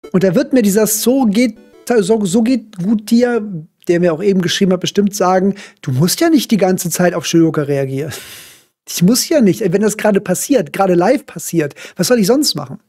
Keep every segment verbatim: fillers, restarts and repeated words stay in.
Und da wird mir dieser So geht, so, so geht gut dir, der mir auch eben geschrieben hat, bestimmt sagen, du musst ja nicht die ganze Zeit auf Shiroka reagieren. Ich muss ja nicht, wenn das gerade passiert, gerade live passiert. Was soll ich sonst machen?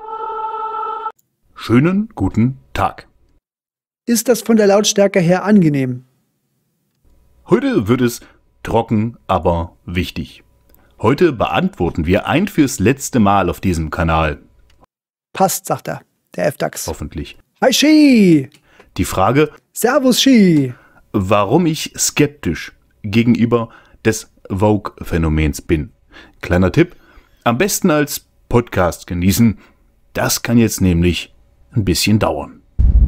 Schönen guten Tag. Ist das von der Lautstärke her angenehm? Heute wird es trocken, aber wichtig. Heute beantworten wir ein fürs letzte Mal auf diesem Kanal. Passt, sagt er, der F DAX. Hoffentlich. Hi Shi! Die Frage, Servus Shi! warum ich skeptisch gegenüber des Vogue-Phänomens bin. Kleiner Tipp, am besten als Podcast genießen. Das kann jetzt nämlich ein bisschen dauern.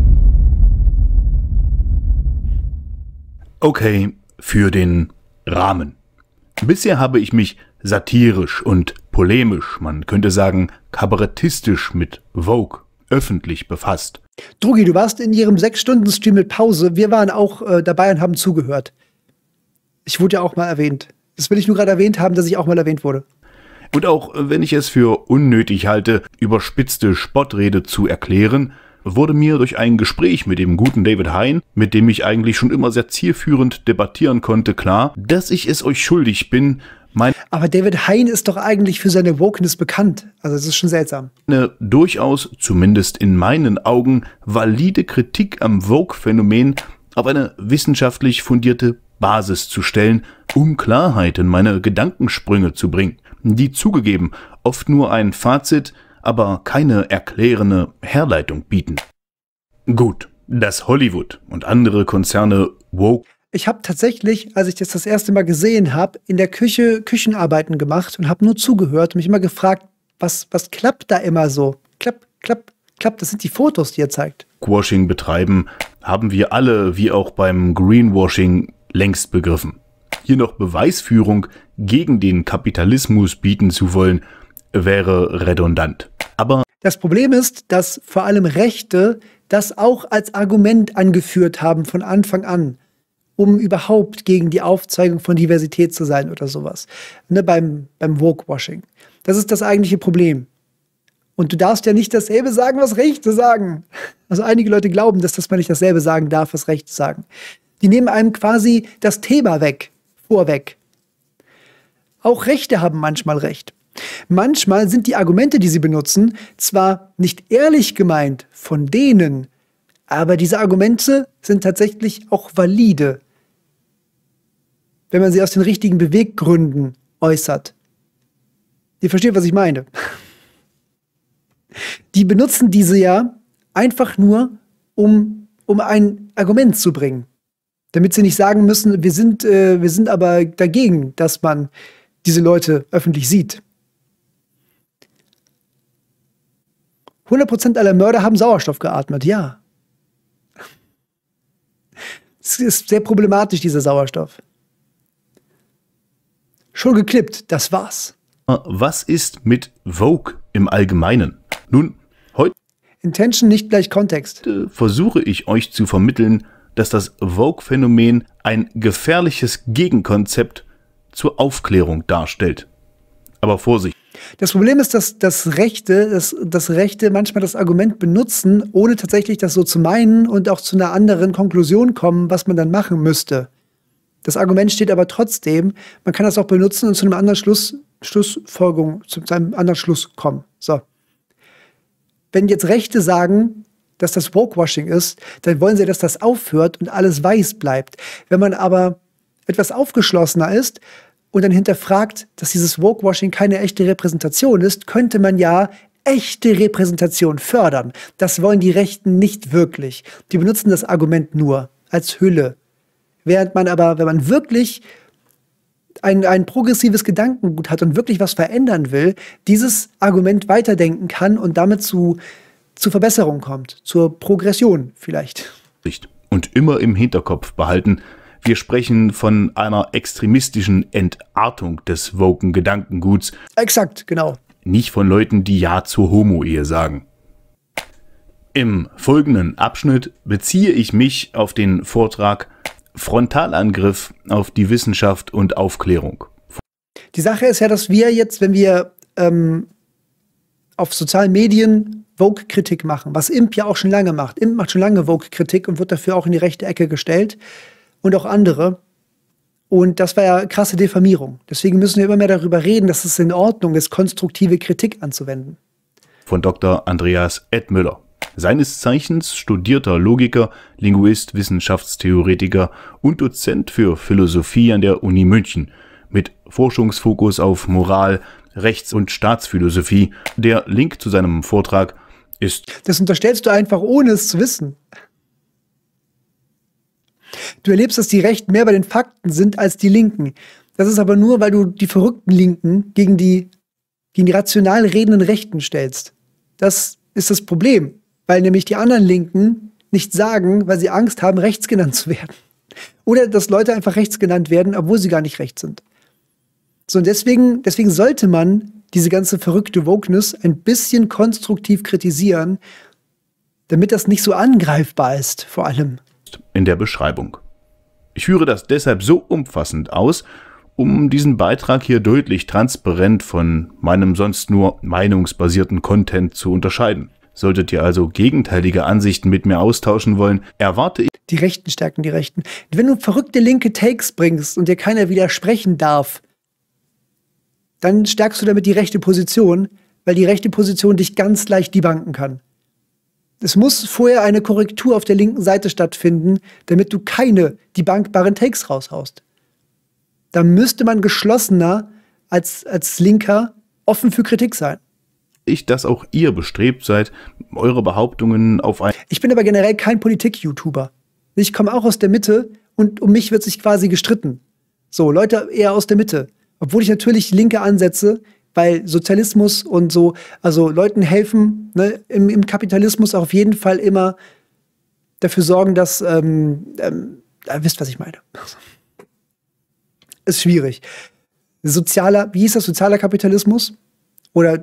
Okay, für den Rahmen. Bisher habe ich mich satirisch und polemisch, man könnte sagen kabarettistisch mit Vogue öffentlich befasst. Drugi, du warst in ihrem sechs Stunden Stream mit Pause. Wir waren auch äh, dabei und haben zugehört. Ich wurde ja auch mal erwähnt. Das will ich nur gerade erwähnt haben, dass ich auch mal erwähnt wurde. Und auch wenn ich es für unnötig halte, überspitzte Spottrede zu erklären, wurde mir durch ein Gespräch mit dem guten David Hein, mit dem ich eigentlich schon immer sehr zielführend debattieren konnte, klar, dass ich es euch schuldig bin, meine Aber David Hein ist doch eigentlich für seine Wokeness bekannt. Also das ist schon seltsam. Eine durchaus, zumindest in meinen Augen, valide Kritik am Vogue-Phänomen auf eine wissenschaftlich fundierte Basis zu stellen, um Klarheit in meine Gedankensprünge zu bringen, die zugegeben oft nur ein Fazit, aber keine erklärende Herleitung bieten. Gut, dass Hollywood und andere Konzerne woke. Ich habe tatsächlich, als ich das das erste Mal gesehen habe, in der Küche Küchenarbeiten gemacht und habe nur zugehört und mich immer gefragt, was, was klappt da immer so? Klapp, klapp, klapp, das sind die Fotos, die er zeigt. Washing betreiben, haben wir alle, wie auch beim Greenwashing, längst begriffen. Hier noch Beweisführung gegen den Kapitalismus bieten zu wollen, wäre redundant. Aber das Problem ist, dass vor allem Rechte das auch als Argument angeführt haben von Anfang an, um überhaupt gegen die Aufzeigung von Diversität zu sein oder sowas. Ne, beim, beim Woke-Washing. Das ist das eigentliche Problem. Und du darfst ja nicht dasselbe sagen, was Rechte sagen. Also einige Leute glauben, dass das man nicht dasselbe sagen darf, was Rechte sagen. Die nehmen einem quasi das Thema weg, vorweg. Auch Rechte haben manchmal Recht. Manchmal sind die Argumente, die sie benutzen, zwar nicht ehrlich gemeint von denen, aber diese Argumente sind tatsächlich auch valide, wenn man sie aus den richtigen Beweggründen äußert. Ihr versteht, was ich meine. Die benutzen diese ja einfach nur, um, um ein Argument zu bringen. Damit sie nicht sagen müssen, wir sind, äh, wir sind aber dagegen, dass man diese Leute öffentlich sieht. hundert Prozent aller Mörder haben Sauerstoff geatmet, ja. Es ist sehr problematisch, dieser Sauerstoff. Schon geklippt, das war's. Was ist mit Vogue im Allgemeinen? Nun, heute Intention nicht gleich Kontext. versuche ich euch zu vermitteln, dass das Vogue-Phänomen ein gefährliches Gegenkonzept zur Aufklärung darstellt. Aber Vorsicht. Das Problem ist, dass das Rechte, dass, dass Rechte manchmal das Argument benutzen, ohne tatsächlich das so zu meinen und auch zu einer anderen Konklusion kommen, was man dann machen müsste. Das Argument steht aber trotzdem, man kann das auch benutzen und zu einem anderen Schluss, Schlussfolgerung, zu einem anderen Schluss kommen. So. Wenn jetzt Rechte sagen, dass das Woke-Washing ist, dann wollen sie, dass das aufhört und alles weiß bleibt. Wenn man aber etwas aufgeschlossener ist und dann hinterfragt, dass dieses Woke-Washing keine echte Repräsentation ist, könnte man ja echte Repräsentation fördern. Das wollen die Rechten nicht wirklich. Die benutzen das Argument nur als Hülle. Während man aber, wenn man wirklich ein, ein progressives Gedankengut hat und wirklich was verändern will, dieses Argument weiterdenken kann und damit zu, zu Verbesserung kommt, zur Progression vielleicht. Und immer im Hinterkopf behalten, wir sprechen von einer extremistischen Entartung des woken Gedankenguts. Exakt, genau. Nicht von Leuten, die Ja zur Homo-Ehe sagen. Im folgenden Abschnitt beziehe ich mich auf den Vortrag Frontalangriff auf die Wissenschaft und Aufklärung. Die Sache ist ja, dass wir jetzt, wenn wir ähm, auf sozialen Medien Vogue-Kritik machen, was Imp ja auch schon lange macht. Imp macht schon lange Vogue-Kritik und wird dafür auch in die rechte Ecke gestellt. Und auch andere. Und das war ja krasse Diffamierung. Deswegen müssen wir immer mehr darüber reden, dass es in Ordnung ist, konstruktive Kritik anzuwenden. Von Doktor Andreas Edmüller. Seines Zeichens studierter Logiker, Linguist, Wissenschaftstheoretiker und Dozent für Philosophie an der Uni München mit Forschungsfokus auf Moral, Rechts- und Staatsphilosophie. Der Link zu seinem Vortrag ist... Das unterstellst du einfach, ohne es zu wissen. Du erlebst, dass die Rechten mehr bei den Fakten sind als die Linken. Das ist aber nur, weil du die verrückten Linken gegen die, gegen die rational redenden Rechten stellst. Das ist das Problem. Weil nämlich die anderen Linken nicht sagen, weil sie Angst haben, rechts genannt zu werden. Oder dass Leute einfach rechts genannt werden, obwohl sie gar nicht rechts sind. So, und deswegen, deswegen sollte man diese ganze verrückte Wokeness ein bisschen konstruktiv kritisieren, damit das nicht so angreifbar ist, vor allem. In der Beschreibung. Ich führe das deshalb so umfassend aus, um diesen Beitrag hier deutlich transparent von meinem sonst nur meinungsbasierten Content zu unterscheiden. Solltet ihr also gegenteilige Ansichten mit mir austauschen wollen, erwarte ich... Die Rechten stärken die Rechten. Wenn du verrückte linke Takes bringst und dir keiner widersprechen darf, dann stärkst du damit die rechte Position, weil die rechte Position dich ganz leicht debunken kann. Es muss vorher eine Korrektur auf der linken Seite stattfinden, damit du keine debunkbaren Takes raushaust. Da müsste man geschlossener als, als Linker offen für Kritik sein. Ich, dass auch ihr bestrebt seid, eure Behauptungen auf ein... Ich bin aber generell kein Politik-YouTuber. Ich komme auch aus der Mitte und um mich wird sich quasi gestritten. So, Leute eher aus der Mitte. Obwohl ich natürlich linke Ansätze, weil Sozialismus und so, also Leuten helfen, ne, im, im Kapitalismus auf jeden Fall immer dafür sorgen, dass, ähm, ähm, ihr wisst, was ich meine. Ist schwierig. Sozialer, wie hieß das, sozialer Kapitalismus? Oder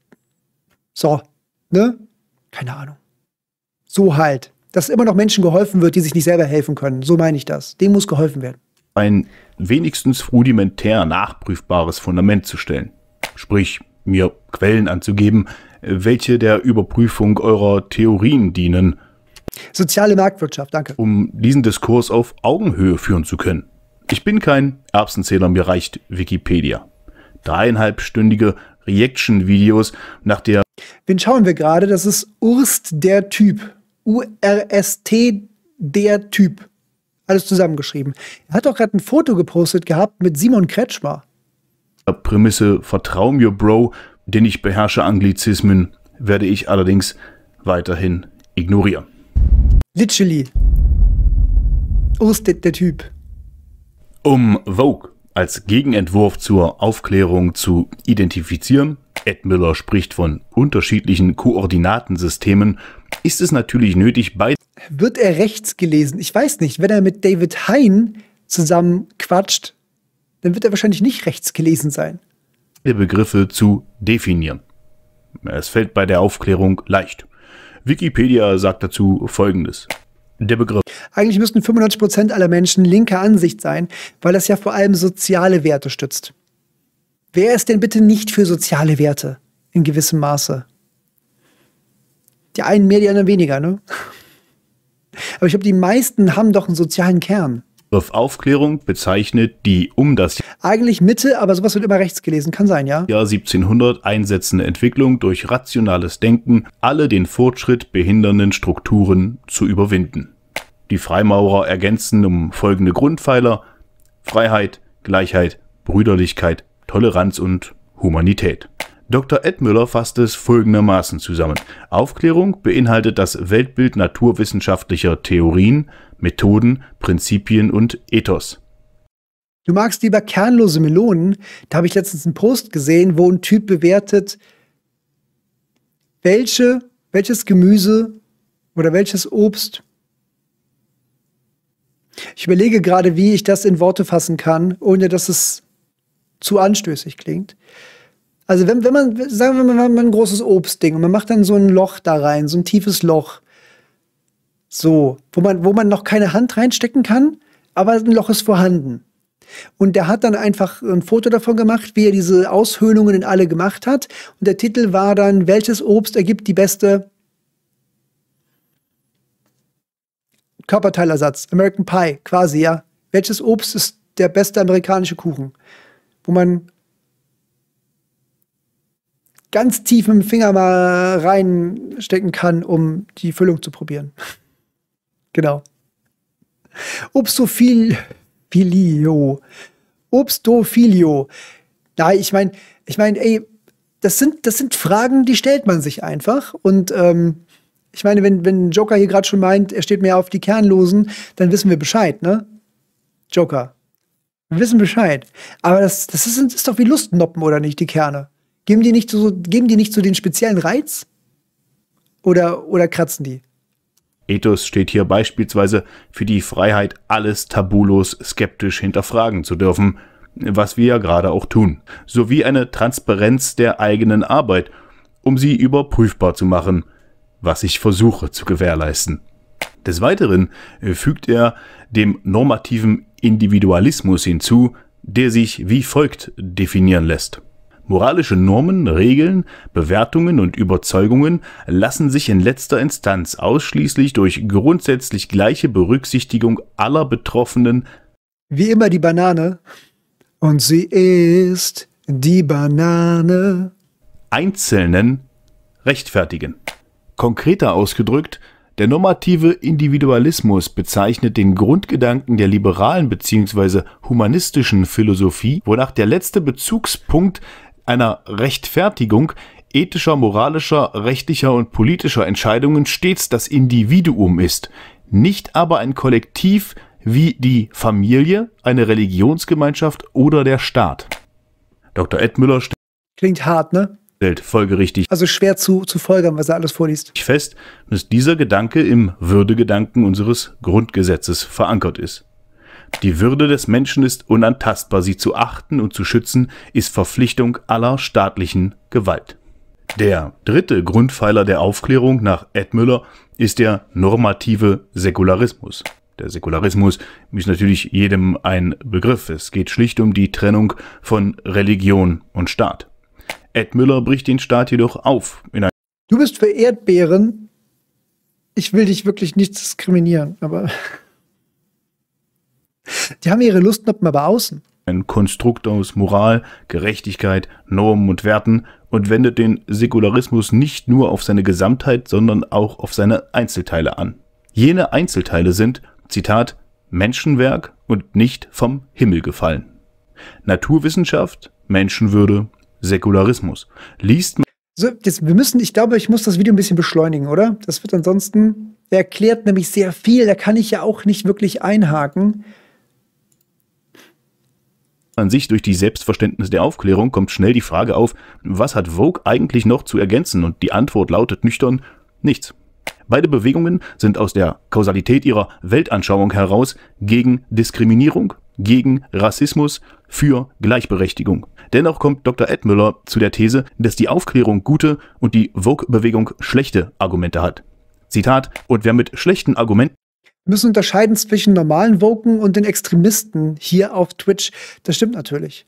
so, ne? Keine Ahnung. So halt. Dass immer noch Menschen geholfen wird, die sich nicht selber helfen können. So meine ich das. Dem muss geholfen werden. Ein wenigstens rudimentär nachprüfbares Fundament zu stellen. Sprich, mir Quellen anzugeben, welche der Überprüfung eurer Theorien dienen. Soziale Marktwirtschaft, danke. Um diesen Diskurs auf Augenhöhe führen zu können. Ich bin kein Erbsenzähler, mir reicht Wikipedia. Dreieinhalbstündige Reaction-Videos nach der... Wen schauen wir gerade? Das ist Urst der Typ. U R S T der Typ. Alles zusammengeschrieben. Er hat doch gerade ein Foto gepostet gehabt mit Simon Kretschmer. Prämisse, vertrau mir, Bro, denn ich beherrsche Anglizismen, werde ich allerdings weiterhin ignorieren. Literally. Urst der, der Typ. Um Vogue als Gegenentwurf zur Aufklärung zu identifizieren, Edmüller spricht von unterschiedlichen Koordinatensystemen, ist es natürlich nötig, bei... Wird er rechts gelesen? Ich weiß nicht. Wenn er mit David Hein zusammen quatscht, dann wird er wahrscheinlich nicht rechts gelesen sein. Begriffe zu definieren. Es fällt bei der Aufklärung leicht. Wikipedia sagt dazu Folgendes. Der Begriff. Eigentlich müssten fünfundneunzig Prozent aller Menschen linker Ansicht sein, weil das ja vor allem soziale Werte stützt. Wer ist denn bitte nicht für soziale Werte? In gewissem Maße. Die einen mehr, die anderen weniger, ne? Aber ich glaube, die meisten haben doch einen sozialen Kern. Aufklärung bezeichnet die um das eigentlich Mitte, aber sowas wird immer rechts gelesen. Kann sein, ja? Jahr siebzehnhundert einsetzende Entwicklung durch rationales Denken, alle den Fortschritt behindernden Strukturen zu überwinden. Die Freimaurer ergänzen um folgende Grundpfeiler: Freiheit, Gleichheit, Brüderlichkeit, Toleranz und Humanität. Doktor Edmüller fasst es folgendermaßen zusammen. Aufklärung beinhaltet das Weltbild naturwissenschaftlicher Theorien, Methoden, Prinzipien und Ethos. Du magst lieber kernlose Melonen. Da habe ich letztens einen Post gesehen, wo ein Typ bewertet, welche, welches Gemüse oder welches Obst. Ich überlege gerade, wie ich das in Worte fassen kann, ohne dass es zu anstößig klingt. Also wenn, wenn man, sagen wir mal, man hat ein großes Obstding und man macht dann so ein Loch da rein, so ein tiefes Loch, so, wo man, wo man noch keine Hand reinstecken kann, aber ein Loch ist vorhanden. Und der hat dann einfach ein Foto davon gemacht, wie er diese Aushöhlungen in alle gemacht hat. Und der Titel war dann, welches Obst ergibt die beste Körperteilersatz? American Pie, quasi, ja. Welches Obst ist der beste amerikanische Kuchen? Wo man ganz tief mit dem Finger mal reinstecken kann, um die Füllung zu probieren. Genau. Obstophilio. Obstophilio. Ja, ich meine, ich meine, ey, das sind, das sind Fragen, die stellt man sich einfach. Und ähm, ich meine, wenn, wenn Joker hier gerade schon meint, er steht mehr auf die Kernlosen, dann wissen wir Bescheid, ne? Joker. Wir wissen Bescheid. Aber das, das ist, ist doch wie Lustnoppen, oder nicht, die Kerne? Geben die nicht so, geben die nicht so den speziellen Reiz? Oder, oder kratzen die? Ethos steht hier beispielsweise für die Freiheit, alles tabulos skeptisch hinterfragen zu dürfen, was wir ja gerade auch tun, sowie eine Transparenz der eigenen Arbeit, um sie überprüfbar zu machen, was ich versuche zu gewährleisten. Des Weiteren fügt er dem normativen Individualismus hinzu, der sich wie folgt definieren lässt. Moralische Normen, Regeln, Bewertungen und Überzeugungen lassen sich in letzter Instanz ausschließlich durch grundsätzlich gleiche Berücksichtigung aller Betroffenen, wie immer die Banane, und sie ist die Banane, Einzelnen rechtfertigen. Konkreter ausgedrückt, der normative Individualismus bezeichnet den Grundgedanken der liberalen bzw. humanistischen Philosophie, wonach der letzte Bezugspunkt einer Rechtfertigung ethischer, moralischer, rechtlicher und politischer Entscheidungen stets das Individuum ist, nicht aber ein Kollektiv wie die Familie, eine Religionsgemeinschaft oder der Staat. Doktor Ed Müller klingt hart, ne? stellt folgerichtig Also schwer zu, zu folgern, was er alles vorliest. fest, dass dieser Gedanke im Würdegedanken unseres Grundgesetzes verankert ist. Die Würde des Menschen ist unantastbar, sie zu achten und zu schützen, ist Verpflichtung aller staatlichen Gewalt. Der dritte Grundpfeiler der Aufklärung nach Ed Müller ist der normative Säkularismus. Der Säkularismus ist natürlich jedem ein Begriff. Es geht schlicht um die Trennung von Religion und Staat. Ed Müller bricht den Staat jedoch auf. In Du bist für Erdbeeren. Ich will dich wirklich nicht diskriminieren, aber die haben ihre Lustnoppen aber außen. ein Konstrukt aus Moral, Gerechtigkeit, Normen und Werten und wendet den Säkularismus nicht nur auf seine Gesamtheit, sondern auch auf seine Einzelteile an. Jene Einzelteile sind, Zitat, Menschenwerk und nicht vom Himmel gefallen. Naturwissenschaft, Menschenwürde, Säkularismus. Liest man So, jetzt, wir müssen, ich glaube, ich muss das Video ein bisschen beschleunigen, oder? Das wird ansonsten, der erklärt nämlich sehr viel, da kann ich ja auch nicht wirklich einhaken. an sich durch die Selbstverständnis der Aufklärung kommt schnell die Frage auf, was hat Vogue eigentlich noch zu ergänzen? Und die Antwort lautet nüchtern, nichts. Beide Bewegungen sind aus der Kausalität ihrer Weltanschauung heraus gegen Diskriminierung, gegen Rassismus, für Gleichberechtigung. Dennoch kommt Doktor Ed Müller zu der These, dass die Aufklärung gute und die Vogue-Bewegung schlechte Argumente hat. Zitat, und wer mit schlechten Argumenten Wir müssen unterscheiden zwischen normalen Woken und den Extremisten hier auf Twitch. Das stimmt natürlich.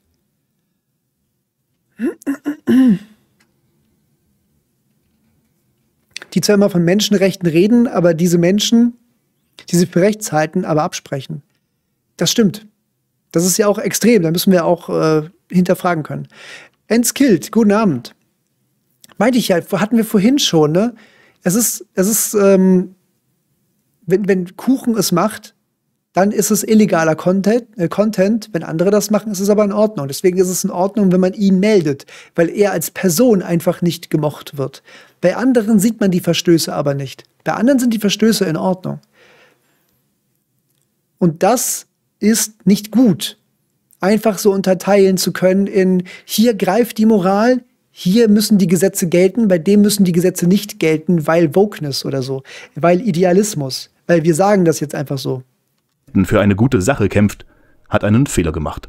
Die zwar immer von Menschenrechten reden, aber diese Menschen, die sie für rechts halten, aber absprechen. Das stimmt. Das ist ja auch extrem. Da müssen wir auch äh, hinterfragen können. Enskillt, guten Abend. Meinte ich ja, hatten wir vorhin schon, ne? Es ist, es ist, ähm, Wenn, wenn Kuchen es macht, dann ist es illegaler Content, äh, Content. Wenn andere das machen, ist es aber in Ordnung. Deswegen ist es in Ordnung, wenn man ihn meldet, weil er als Person einfach nicht gemocht wird. Bei anderen sieht man die Verstöße aber nicht. Bei anderen sind die Verstöße in Ordnung. Und das ist nicht gut, einfach so unterteilen zu können in, hier greift die Moral, hier müssen die Gesetze gelten, bei dem müssen die Gesetze nicht gelten, weil Wokeness oder so, weil Idealismus. Weil wir sagen das jetzt einfach so. für eine gute Sache kämpft, hat einen Fehler gemacht.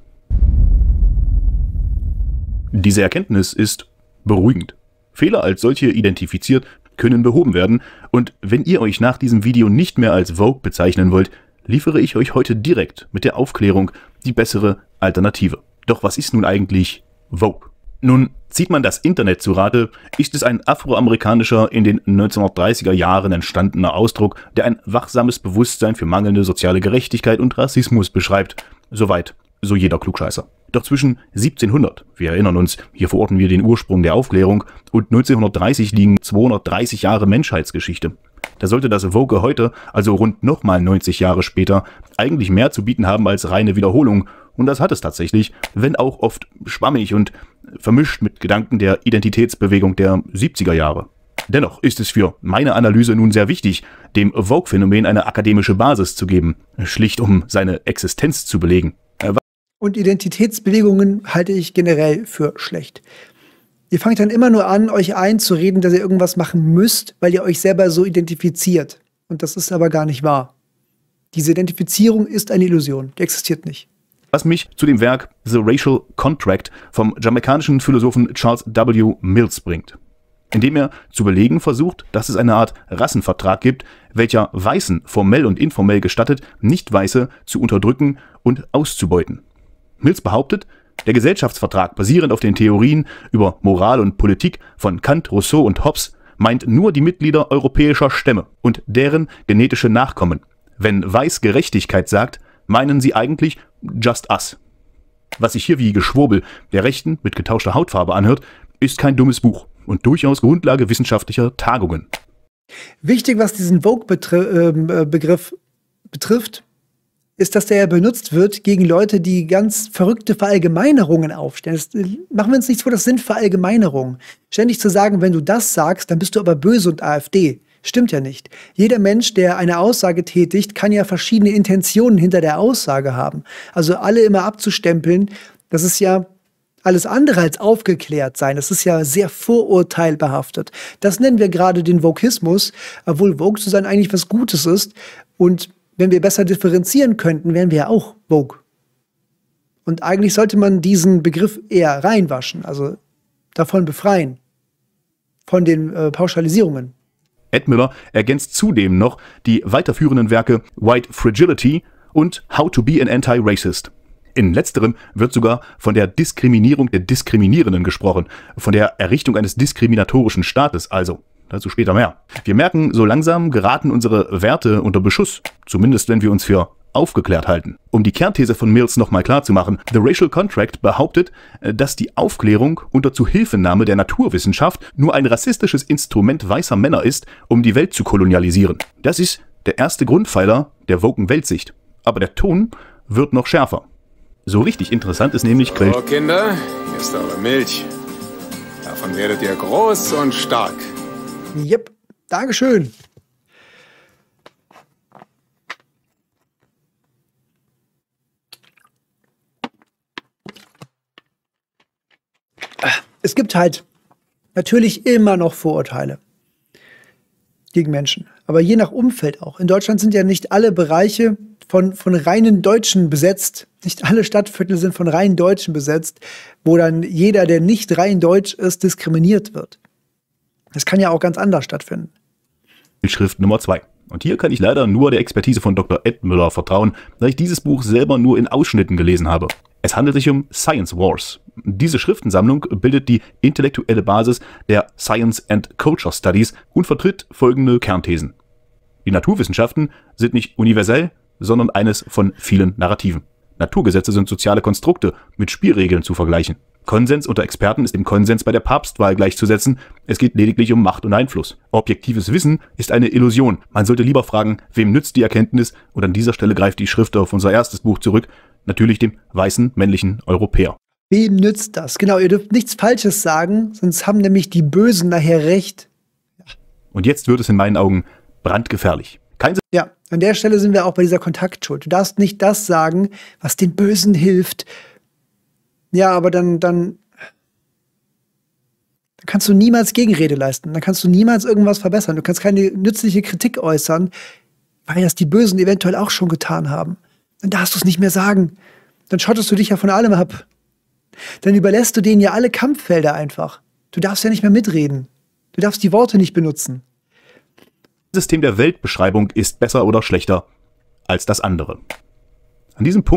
Diese Erkenntnis ist beruhigend. Fehler als solche identifiziert, können behoben werden, und wenn ihr euch nach diesem Video nicht mehr als Vogue bezeichnen wollt, liefere ich euch heute direkt mit der Aufklärung die bessere Alternative. Doch was ist nun eigentlich Vogue? Nun, zieht man das Internet zu Rate, ist es ein afroamerikanischer, in den neunzehnhundertdreißiger Jahren entstandener Ausdruck, der ein wachsames Bewusstsein für mangelnde soziale Gerechtigkeit und Rassismus beschreibt. Soweit, so jeder Klugscheißer. Doch zwischen siebzehnhundert, wir erinnern uns, hier verorten wir den Ursprung der Aufklärung, und neunzehnhundertdreißig liegen zweihundertdreißig Jahre Menschheitsgeschichte. Da sollte das Vogue heute, also rund nochmal neunzig Jahre später, eigentlich mehr zu bieten haben als reine Wiederholung. Und das hat es tatsächlich, wenn auch oft schwammig und vermischt mit Gedanken der Identitätsbewegung der siebziger Jahre. Dennoch ist es für meine Analyse nun sehr wichtig, dem Vogue-Phänomen eine akademische Basis zu geben, schlicht um seine Existenz zu belegen. Und Identitätsbewegungen halte ich generell für schlecht. Ihr fangt dann immer nur an, euch einzureden, dass ihr irgendwas machen müsst, weil ihr euch selber so identifiziert. Und das ist aber gar nicht wahr. Diese Identifizierung ist eine Illusion, die existiert nicht. Was mich zu dem Werk The Racial Contract vom jamaikanischen Philosophen Charles W. Mills bringt, indem er zu belegen versucht, dass es eine Art Rassenvertrag gibt, welcher Weißen formell und informell gestattet, Nicht-Weiße zu unterdrücken und auszubeuten. Mills behauptet, der Gesellschaftsvertrag, basierend auf den Theorien über Moral und Politik von Kant, Rousseau und Hobbes, meint nur die Mitglieder europäischer Stämme und deren genetische Nachkommen. Wenn Weiß Gerechtigkeit sagt, meinen sie eigentlich just us. Was sich hier wie Geschwurbel der Rechten mit getauschter Hautfarbe anhört, ist kein dummes Buch und durchaus Grundlage wissenschaftlicher Tagungen. Wichtig, was diesen Vogue-Begriff betrifft, ist, dass der benutzt wird gegen Leute, die ganz verrückte Verallgemeinerungen aufstellen. Das, machen wir uns nichts vor, das sind Verallgemeinerungen. Ständig zu sagen, wenn du das sagst, dann bist du aber böse und AfD. Stimmt ja nicht. Jeder Mensch, der eine Aussage tätigt, kann ja verschiedene Intentionen hinter der Aussage haben. Also alle immer abzustempeln, das ist ja alles andere als aufgeklärt sein. Das ist ja sehr vorurteilbehaftet. Das nennen wir gerade den Voguismus, obwohl Vogue zu sein eigentlich was Gutes ist. Und wenn wir besser differenzieren könnten, wären wir ja auch Vogue. Und eigentlich sollte man diesen Begriff eher reinwaschen, also davon befreien, von den äh, Pauschalisierungen. Ed Miller ergänzt zudem noch die weiterführenden Werke White Fragility und How to be an Anti-Racist. In letzterem wird sogar von der Diskriminierung der Diskriminierenden gesprochen, von der Errichtung eines diskriminatorischen Staates also. Dazu später mehr. Wir merken, so langsam geraten unsere Werte unter Beschuss, zumindest wenn wir uns für aufgeklärt halten. Um die Kernthese von Mills nochmal klar zu machen, The Racial Contract behauptet, dass die Aufklärung unter Zuhilfenahme der Naturwissenschaft nur ein rassistisches Instrument weißer Männer ist, um die Welt zu kolonialisieren. Das ist der erste Grundpfeiler der woken Weltsicht. Aber der Ton wird noch schärfer. So richtig interessant ist nämlich... So, Kinder, hier ist eure Milch. Davon werdet ihr groß und stark. Jep, Dankeschön. Es gibt halt natürlich immer noch Vorurteile gegen Menschen, aber je nach Umfeld auch. In Deutschland sind ja nicht alle Bereiche von, von reinen Deutschen besetzt. Nicht alle Stadtviertel sind von reinen Deutschen besetzt, wo dann jeder, der nicht rein deutsch ist, diskriminiert wird. Das kann ja auch ganz anders stattfinden. Schrift Nummer zwei. Und hier kann ich leider nur der Expertise von Doktor Ed Miller vertrauen, da ich dieses Buch selber nur in Ausschnitten gelesen habe. Es handelt sich um Science Wars. Diese Schriftensammlung bildet die intellektuelle Basis der Science and Culture Studies und vertritt folgende Kernthesen. Die Naturwissenschaften sind nicht universell, sondern eines von vielen Narrativen. Naturgesetze sind soziale Konstrukte mit Spielregeln zu vergleichen. Konsens unter Experten ist dem Konsens bei der Papstwahl gleichzusetzen. Es geht lediglich um Macht und Einfluss. Objektives Wissen ist eine Illusion. Man sollte lieber fragen, wem nützt die Erkenntnis? Und an dieser Stelle greift die Schrift auf unser erstes Buch zurück. Natürlich dem weißen, männlichen Europäer. Wem nützt das? Genau, ihr dürft nichts Falsches sagen, sonst haben nämlich die Bösen nachher recht. Und jetzt wird es in meinen Augen brandgefährlich. Kein ja, an der Stelle sind wir auch bei dieser Kontaktschuld. Du darfst nicht das sagen, was den Bösen hilft. Ja, aber dann, dann, dann kannst du niemals Gegenrede leisten. Dann kannst du niemals irgendwas verbessern. Du kannst keine nützliche Kritik äußern, weil das die Bösen eventuell auch schon getan haben. Dann darfst du es nicht mehr sagen. Dann schottest du dich ja von allem ab. Dann überlässt du denen ja alle Kampffelder einfach. Du darfst ja nicht mehr mitreden. Du darfst die Worte nicht benutzen. Das System der Weltbeschreibung ist besser oder schlechter als das andere. An diesem Punkt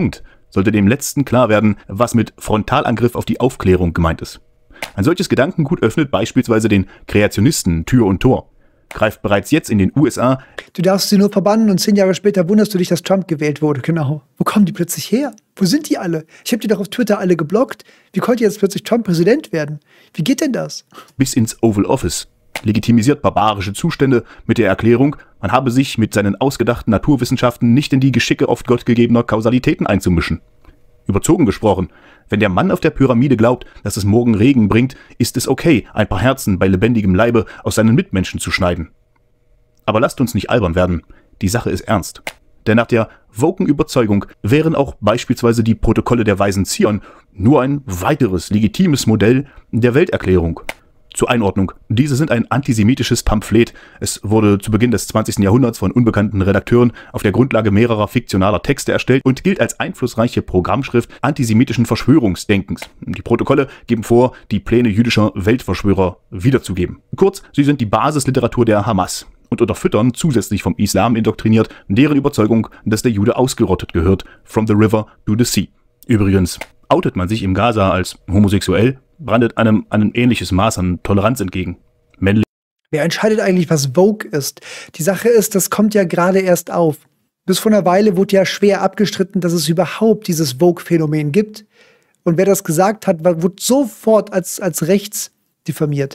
sollte dem Letzten klar werden, was mit Frontalangriff auf die Aufklärung gemeint ist. Ein solches Gedankengut öffnet beispielsweise den Kreationisten Tür und Tor, greift bereits jetzt in den U S A. Du darfst sie nur verbannen und zehn Jahre später wunderst du dich, dass Trump gewählt wurde. Genau. Wo kommen die plötzlich her? Wo sind die alle? Ich habe die doch auf Twitter alle geblockt. Wie konnte jetzt plötzlich Trump Präsident werden? Wie geht denn das? Bis ins Oval Office. Legitimisiert barbarische Zustände mit der Erklärung, man habe sich mit seinen ausgedachten Naturwissenschaften nicht in die Geschicke oft gottgegebener Kausalitäten einzumischen. Überzogen gesprochen, wenn der Mann auf der Pyramide glaubt, dass es morgen Regen bringt, ist es okay, ein paar Herzen bei lebendigem Leibe aus seinen Mitmenschen zu schneiden. Aber lasst uns nicht albern werden, die Sache ist ernst. Denn nach der woken Überzeugung wären auch beispielsweise die Protokolle der Weisen Zion nur ein weiteres legitimes Modell der Welterklärung. Zur Einordnung, diese sind ein antisemitisches Pamphlet. Es wurde zu Beginn des zwanzigsten Jahrhunderts von unbekannten Redakteuren auf der Grundlage mehrerer fiktionaler Texte erstellt und gilt als einflussreiche Programmschrift antisemitischen Verschwörungsdenkens. Die Protokolle geben vor, die Pläne jüdischer Weltverschwörer wiederzugeben. Kurz, sie sind die Basisliteratur der Hamas und unterfüttern zusätzlich vom Islam indoktriniert deren Überzeugung, dass der Jude ausgerottet gehört, from the river to the sea. Übrigens, outet man sich im Gaza als homosexuell, brandet einem ein ähnliches Maß an Toleranz entgegen. Männlich. Wer entscheidet eigentlich, was Vogue ist? Die Sache ist, das kommt ja gerade erst auf. Bis vor einer Weile wurde ja schwer abgestritten, dass es überhaupt dieses Vogue-Phänomen gibt. Und wer das gesagt hat, wurde sofort als, als rechts diffamiert.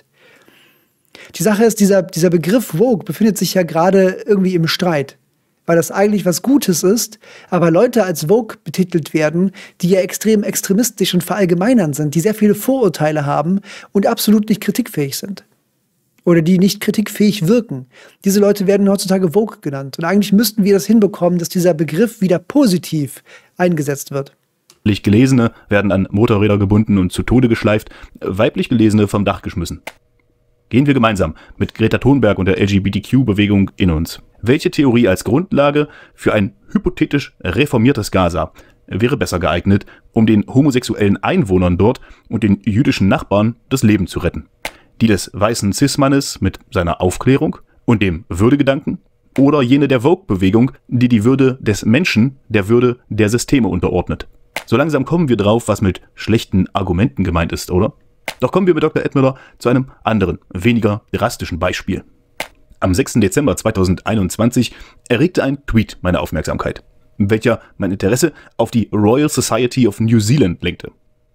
Die Sache ist, dieser, dieser Begriff Vogue befindet sich ja gerade irgendwie im Streit. Weil das eigentlich was Gutes ist, aber Leute als Vogue betitelt werden, die ja extrem extremistisch und verallgemeinern sind, die sehr viele Vorurteile haben und absolut nicht kritikfähig sind. Oder die nicht kritikfähig wirken. Diese Leute werden heutzutage Vogue genannt. Und eigentlich müssten wir das hinbekommen, dass dieser Begriff wieder positiv eingesetzt wird. Männlich Gelesene werden an Motorräder gebunden und zu Tode geschleift, weiblich Gelesene vom Dach geschmissen. Gehen wir gemeinsam mit Greta Thunberg und der L G B T Q-Bewegung in uns. Welche Theorie als Grundlage für ein hypothetisch reformiertes Gaza wäre besser geeignet, um den homosexuellen Einwohnern dort und den jüdischen Nachbarn das Leben zu retten? Die des weißen Cis-Mannes mit seiner Aufklärung und dem Würdegedanken? Oder jene der Vogue-Bewegung, die die Würde des Menschen der Würde der Systeme unterordnet? So langsam kommen wir drauf, was mit schlechten Argumenten gemeint ist, oder? Doch kommen wir mit Doktor Edmüller zu einem anderen, weniger drastischen Beispiel. Am sechsten Dezember zweitausendeinundzwanzig erregte ein Tweet meine Aufmerksamkeit, welcher mein Interesse auf die Royal Society of New Zealand lenkte.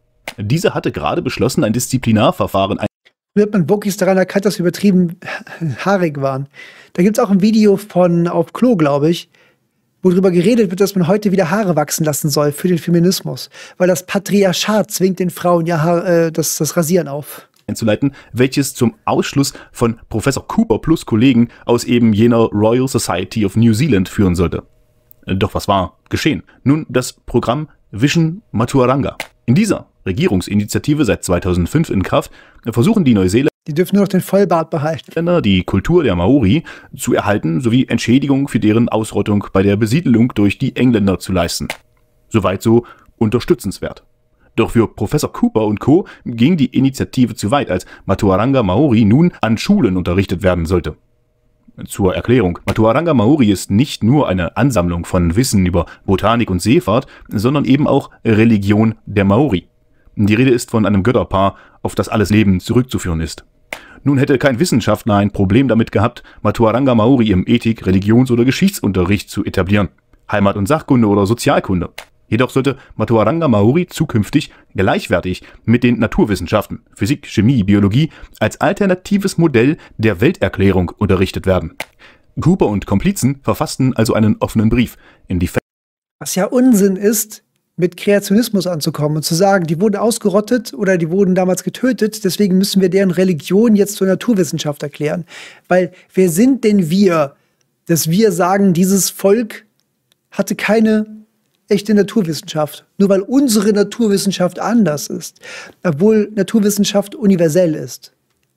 Diese hatte gerade beschlossen, ein Disziplinarverfahren ein Früher hat man Wokis daran erkannt, dass sie übertrieben haarig waren. Da gibt es auch ein Video von auf Klo, glaube ich, wo darüber geredet wird, dass man heute wieder Haare wachsen lassen soll für den Feminismus. Weil das Patriarchat zwingt den Frauen ja Haar, äh, das, das Rasieren auf. einzuleiten, welches zum Ausschluss von Professor Cooper plus Kollegen aus eben jener Royal Society of New Zealand führen sollte. Doch was war geschehen? Nun das Programm Vision Matuaranga. In dieser Regierungsinitiative seit zweitausendfünf in Kraft versuchen die Neuseeländer, die dürfen nur noch den Vollbart behalten, die Kultur der Maori zu erhalten sowie Entschädigung für deren Ausrottung bei der Besiedelung durch die Engländer zu leisten. Soweit so unterstützenswert. Doch für Professor Cooper und Co. ging die Initiative zu weit, als Matuaranga Maori nun an Schulen unterrichtet werden sollte. Zur Erklärung: Matuaranga Maori ist nicht nur eine Ansammlung von Wissen über Botanik und Seefahrt, sondern eben auch Religion der Maori. Die Rede ist von einem Götterpaar, auf das alles Leben zurückzuführen ist. Nun hätte kein Wissenschaftler ein Problem damit gehabt, Matuaranga Maori im Ethik-, Religions- oder Geschichtsunterricht zu etablieren, Heimat- und Sachkunde oder Sozialkunde. Jedoch sollte Matuaranga Maori zukünftig gleichwertig mit den Naturwissenschaften, Physik, Chemie, Biologie als alternatives Modell der Welterklärung unterrichtet werden. Cooper und Komplizen verfassten also einen offenen Brief in die Fe Was ja Unsinn ist, mit Kreationismus anzukommen und zu sagen, die wurden ausgerottet oder die wurden damals getötet, deswegen müssen wir deren Religion jetzt zur Naturwissenschaft erklären. Weil wer sind denn wir, dass wir sagen, dieses Volk hatte keine echte Naturwissenschaft, nur weil unsere Naturwissenschaft anders ist, obwohl Naturwissenschaft universell ist.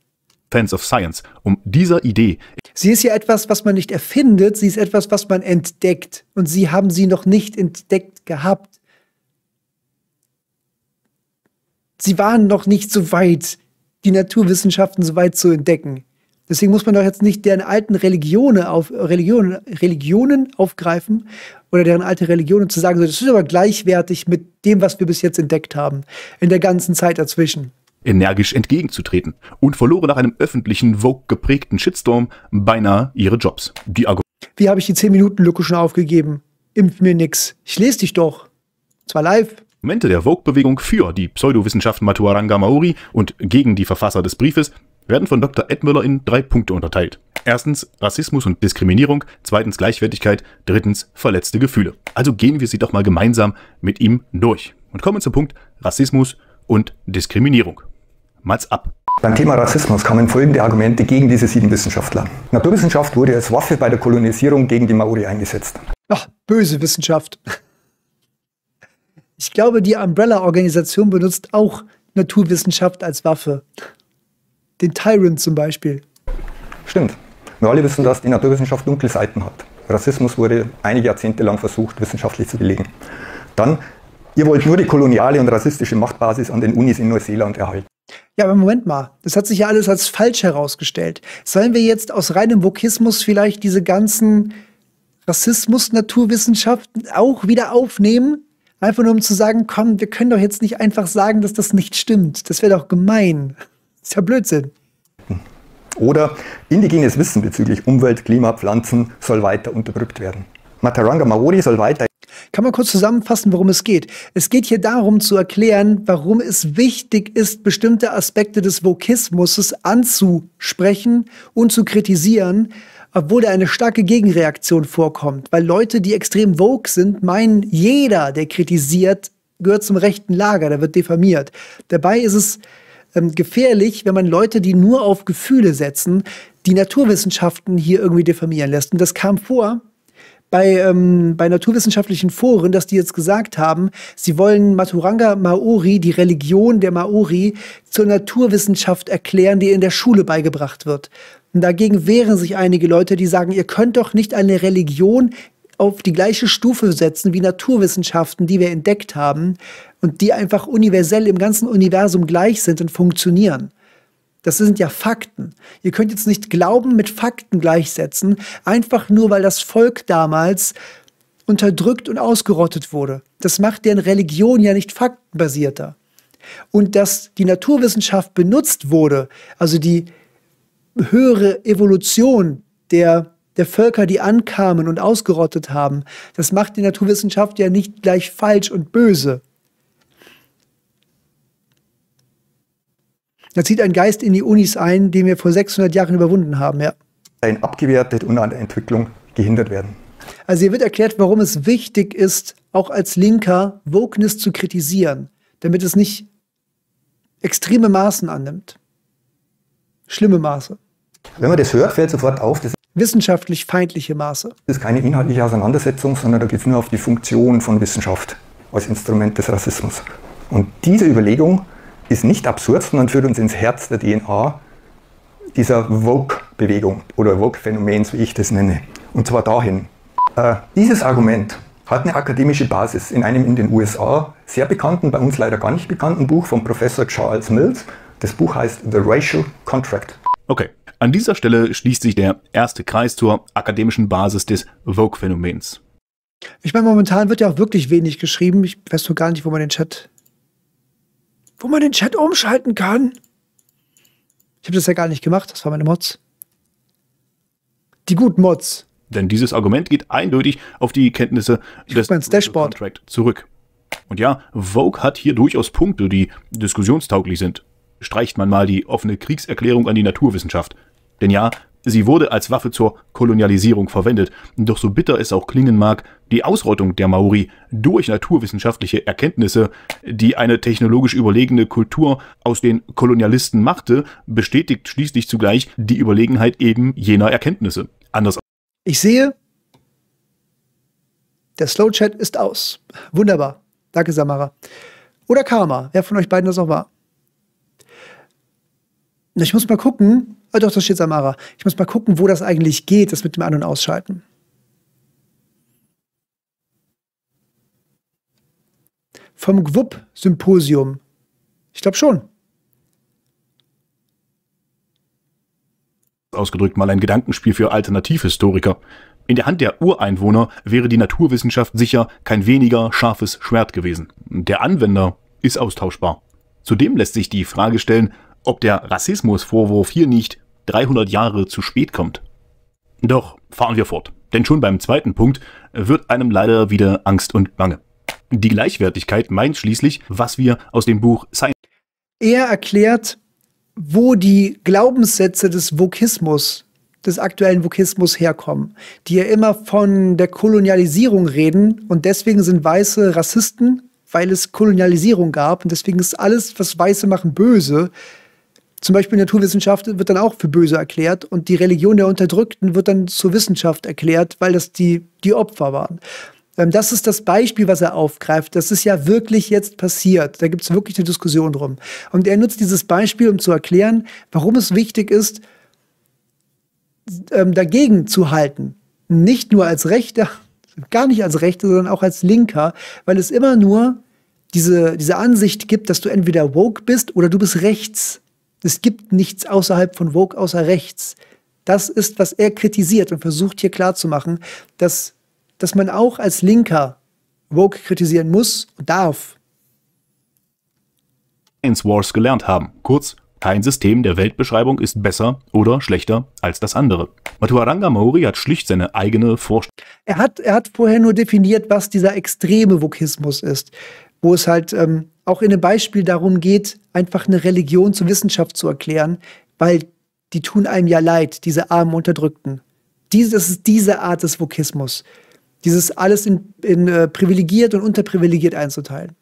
Fans of Science, um dieser Idee. Sie ist ja etwas, was man nicht erfindet, sie ist etwas, was man entdeckt. Und sie haben sie noch nicht entdeckt gehabt. Sie waren noch nicht so weit, die Naturwissenschaften so weit zu entdecken. Deswegen muss man doch jetzt nicht deren alten Religionen, auf, Religionen, Religionen aufgreifen oder deren alte Religionen zu sagen, so, das ist aber gleichwertig mit dem, was wir bis jetzt entdeckt haben, in der ganzen Zeit dazwischen. Energisch entgegenzutreten und verloren nach einem öffentlichen Vogue geprägten Shitstorm beinahe ihre Jobs. Die Argumente Wie habe ich die zehn Minuten Lücke schon aufgegeben? Impf mir nix. Ich lese dich doch. Zwar live. der Vogue-Bewegung für die Pseudowissenschaften Matuaranga Maori und gegen die Verfasser des Briefes werden von Doktor Edmüller in drei Punkte unterteilt. Erstens Rassismus und Diskriminierung, zweitens Gleichwertigkeit, drittens verletzte Gefühle. Also gehen wir sie doch mal gemeinsam mit ihm durch und kommen zum Punkt Rassismus und Diskriminierung. Mal's ab. Beim Thema Rassismus kamen folgende Argumente gegen diese sieben Wissenschaftler. Naturwissenschaft wurde als Waffe bei der Kolonisierung gegen die Maori eingesetzt. Ach, böse Wissenschaft. Ich glaube, die Umbrella-Organisation benutzt auch Naturwissenschaft als Waffe. Den Tyrant zum Beispiel. Stimmt. Wir alle wissen, dass die Naturwissenschaft dunkle Seiten hat. Rassismus wurde einige Jahrzehnte lang versucht, wissenschaftlich zu belegen. Dann, ihr wollt nur die koloniale und rassistische Machtbasis an den Unis in Neuseeland erhalten. Ja, aber Moment mal. Das hat sich ja alles als falsch herausgestellt. Sollen wir jetzt aus reinem Vokismus vielleicht diese ganzen Rassismus-Naturwissenschaften auch wieder aufnehmen? Einfach nur um zu sagen, komm, wir können doch jetzt nicht einfach sagen, dass das nicht stimmt. Das wäre doch gemein. Das ist ja Blödsinn. Oder indigenes Wissen bezüglich Umwelt, Klima, Pflanzen soll weiter unterdrückt werden. Matauranga Maori soll weiter... Kann man kurz zusammenfassen, worum es geht? Es geht hier darum zu erklären, warum es wichtig ist, bestimmte Aspekte des Vokismus anzusprechen und zu kritisieren, obwohl da eine starke Gegenreaktion vorkommt. Weil Leute, die extrem woke sind, meinen, jeder, der kritisiert, gehört zum rechten Lager, der wird diffamiert. Dabei ist es ähm, gefährlich, wenn man Leute, die nur auf Gefühle setzen, die Naturwissenschaften hier irgendwie diffamieren lässt. Und das kam vor bei, ähm, bei naturwissenschaftlichen Foren, dass die jetzt gesagt haben, sie wollen Matauranga Maori, die Religion der Maori, zur Naturwissenschaft erklären, die in der Schule beigebracht wird. Und dagegen wehren sich einige Leute, die sagen, ihr könnt doch nicht eine Religion auf die gleiche Stufe setzen wie Naturwissenschaften, die wir entdeckt haben und die einfach universell im ganzen Universum gleich sind und funktionieren. Das sind ja Fakten. Ihr könnt jetzt nicht Glauben mit Fakten gleichsetzen, einfach nur, weil das Volk damals unterdrückt und ausgerottet wurde. Das macht deren Religion ja nicht faktenbasierter. Und dass die Naturwissenschaft benutzt wurde, also die höhere Evolution der, der Völker, die ankamen und ausgerottet haben, das macht die Naturwissenschaft ja nicht gleich falsch und böse. Da zieht ein Geist in die Unis ein, den wir vor sechshundert Jahren überwunden haben, ja. Abgewertet und an der Entwicklung gehindert werden. Also hier wird erklärt, warum es wichtig ist, auch als Linker Wokeness zu kritisieren, damit es nicht extreme Maßen annimmt. Schlimme Maße. Wenn man das hört, fällt sofort auf, das wissenschaftlich feindliche Maße. ist keine inhaltliche Auseinandersetzung, sondern da geht es nur auf die Funktion von Wissenschaft als Instrument des Rassismus. Und diese Überlegung ist nicht absurd, sondern führt uns ins Herz der D N A dieser Woke-Bewegung oder Woke-Phänomens, wie ich das nenne. Und zwar dahin. Äh, dieses Argument hat eine akademische Basis in einem in den U S A sehr bekannten, bei uns leider gar nicht bekannten Buch von Professor Charles Mills. Das Buch heißt The Racial Contract. Okay, an dieser Stelle schließt sich der erste Kreis zur akademischen Basis des Vogue-Phänomens. Ich meine, momentan wird ja auch wirklich wenig geschrieben. Ich weiß nur gar nicht, wo man den Chat wo man den Chat umschalten kann. Ich habe das ja gar nicht gemacht, das waren meine Mods. Die guten Mods. Denn dieses Argument geht eindeutig auf die Kenntnisse des Dashboard Contract zurück. Und ja, Vogue hat hier durchaus Punkte, die diskussionstauglich sind. Streicht man mal die offene Kriegserklärung an die Naturwissenschaft. Denn ja, sie wurde als Waffe zur Kolonialisierung verwendet. Doch so bitter es auch klingen mag, die Ausrottung der Maori durch naturwissenschaftliche Erkenntnisse, die eine technologisch überlegene Kultur aus den Kolonialisten machte, bestätigt schließlich zugleich die Überlegenheit eben jener Erkenntnisse. Anders. Ich sehe, der Slow-Chat ist aus. Wunderbar. Danke, Samara. Oder Karma, wer von euch beiden das auch war. Ich muss mal gucken. Oh, doch, das steht Samara. Ich muss mal gucken, wo das eigentlich geht, das mit dem An- und Ausschalten. Vom G W U P-Symposium. Ich glaube schon. Ausgedrückt mal ein Gedankenspiel für Alternativhistoriker. In der Hand der Ureinwohner wäre die Naturwissenschaft sicher kein weniger scharfes Schwert gewesen. Der Anwender ist austauschbar. Zudem lässt sich die Frage stellen, ob der Rassismusvorwurf hier nicht dreihundert Jahre zu spät kommt. Doch fahren wir fort, denn schon beim zweiten Punkt wird einem leider wieder Angst und Bange. Die Gleichwertigkeit meint schließlich, was wir aus dem Buch Science... Er erklärt, wo die Glaubenssätze des Wokismus, des aktuellen Wokismus herkommen, die ja immer von der Kolonialisierung reden und deswegen sind Weiße Rassisten, weil es Kolonialisierung gab und deswegen ist alles, was Weiße machen, böse. Zum Beispiel Naturwissenschaft wird dann auch für böse erklärt und die Religion der Unterdrückten wird dann zur Wissenschaft erklärt, weil das die, die Opfer waren. Ähm, das ist das Beispiel, was er aufgreift. Das ist ja wirklich jetzt passiert. Da gibt es wirklich eine Diskussion drum. Und er nutzt dieses Beispiel, um zu erklären, warum es wichtig ist, ähm, dagegen zu halten. Nicht nur als Rechter, gar nicht als Rechter, sondern auch als Linker, weil es immer nur diese, diese Ansicht gibt, dass du entweder woke bist oder du bist rechts. Es gibt nichts außerhalb von woke, außer rechts. Das ist, was er kritisiert und versucht hier klarzumachen, dass, dass man auch als Linker woke kritisieren muss und darf. Science Wars gelernt haben. Kurz, kein System der Weltbeschreibung ist besser oder schlechter als das andere. Matuaranga Mauri hat schlicht seine eigene Vorstellung. Er hat, er hat vorher nur definiert, was dieser extreme Wokismus ist, wo es halt ähm, auch in dem Beispiel darum geht, einfach eine Religion zur Wissenschaft zu erklären, weil die tun einem ja leid, diese armen Unterdrückten. Diese, das ist diese Art des Wokismus. Dieses alles in, in äh, privilegiert und unterprivilegiert einzuteilen.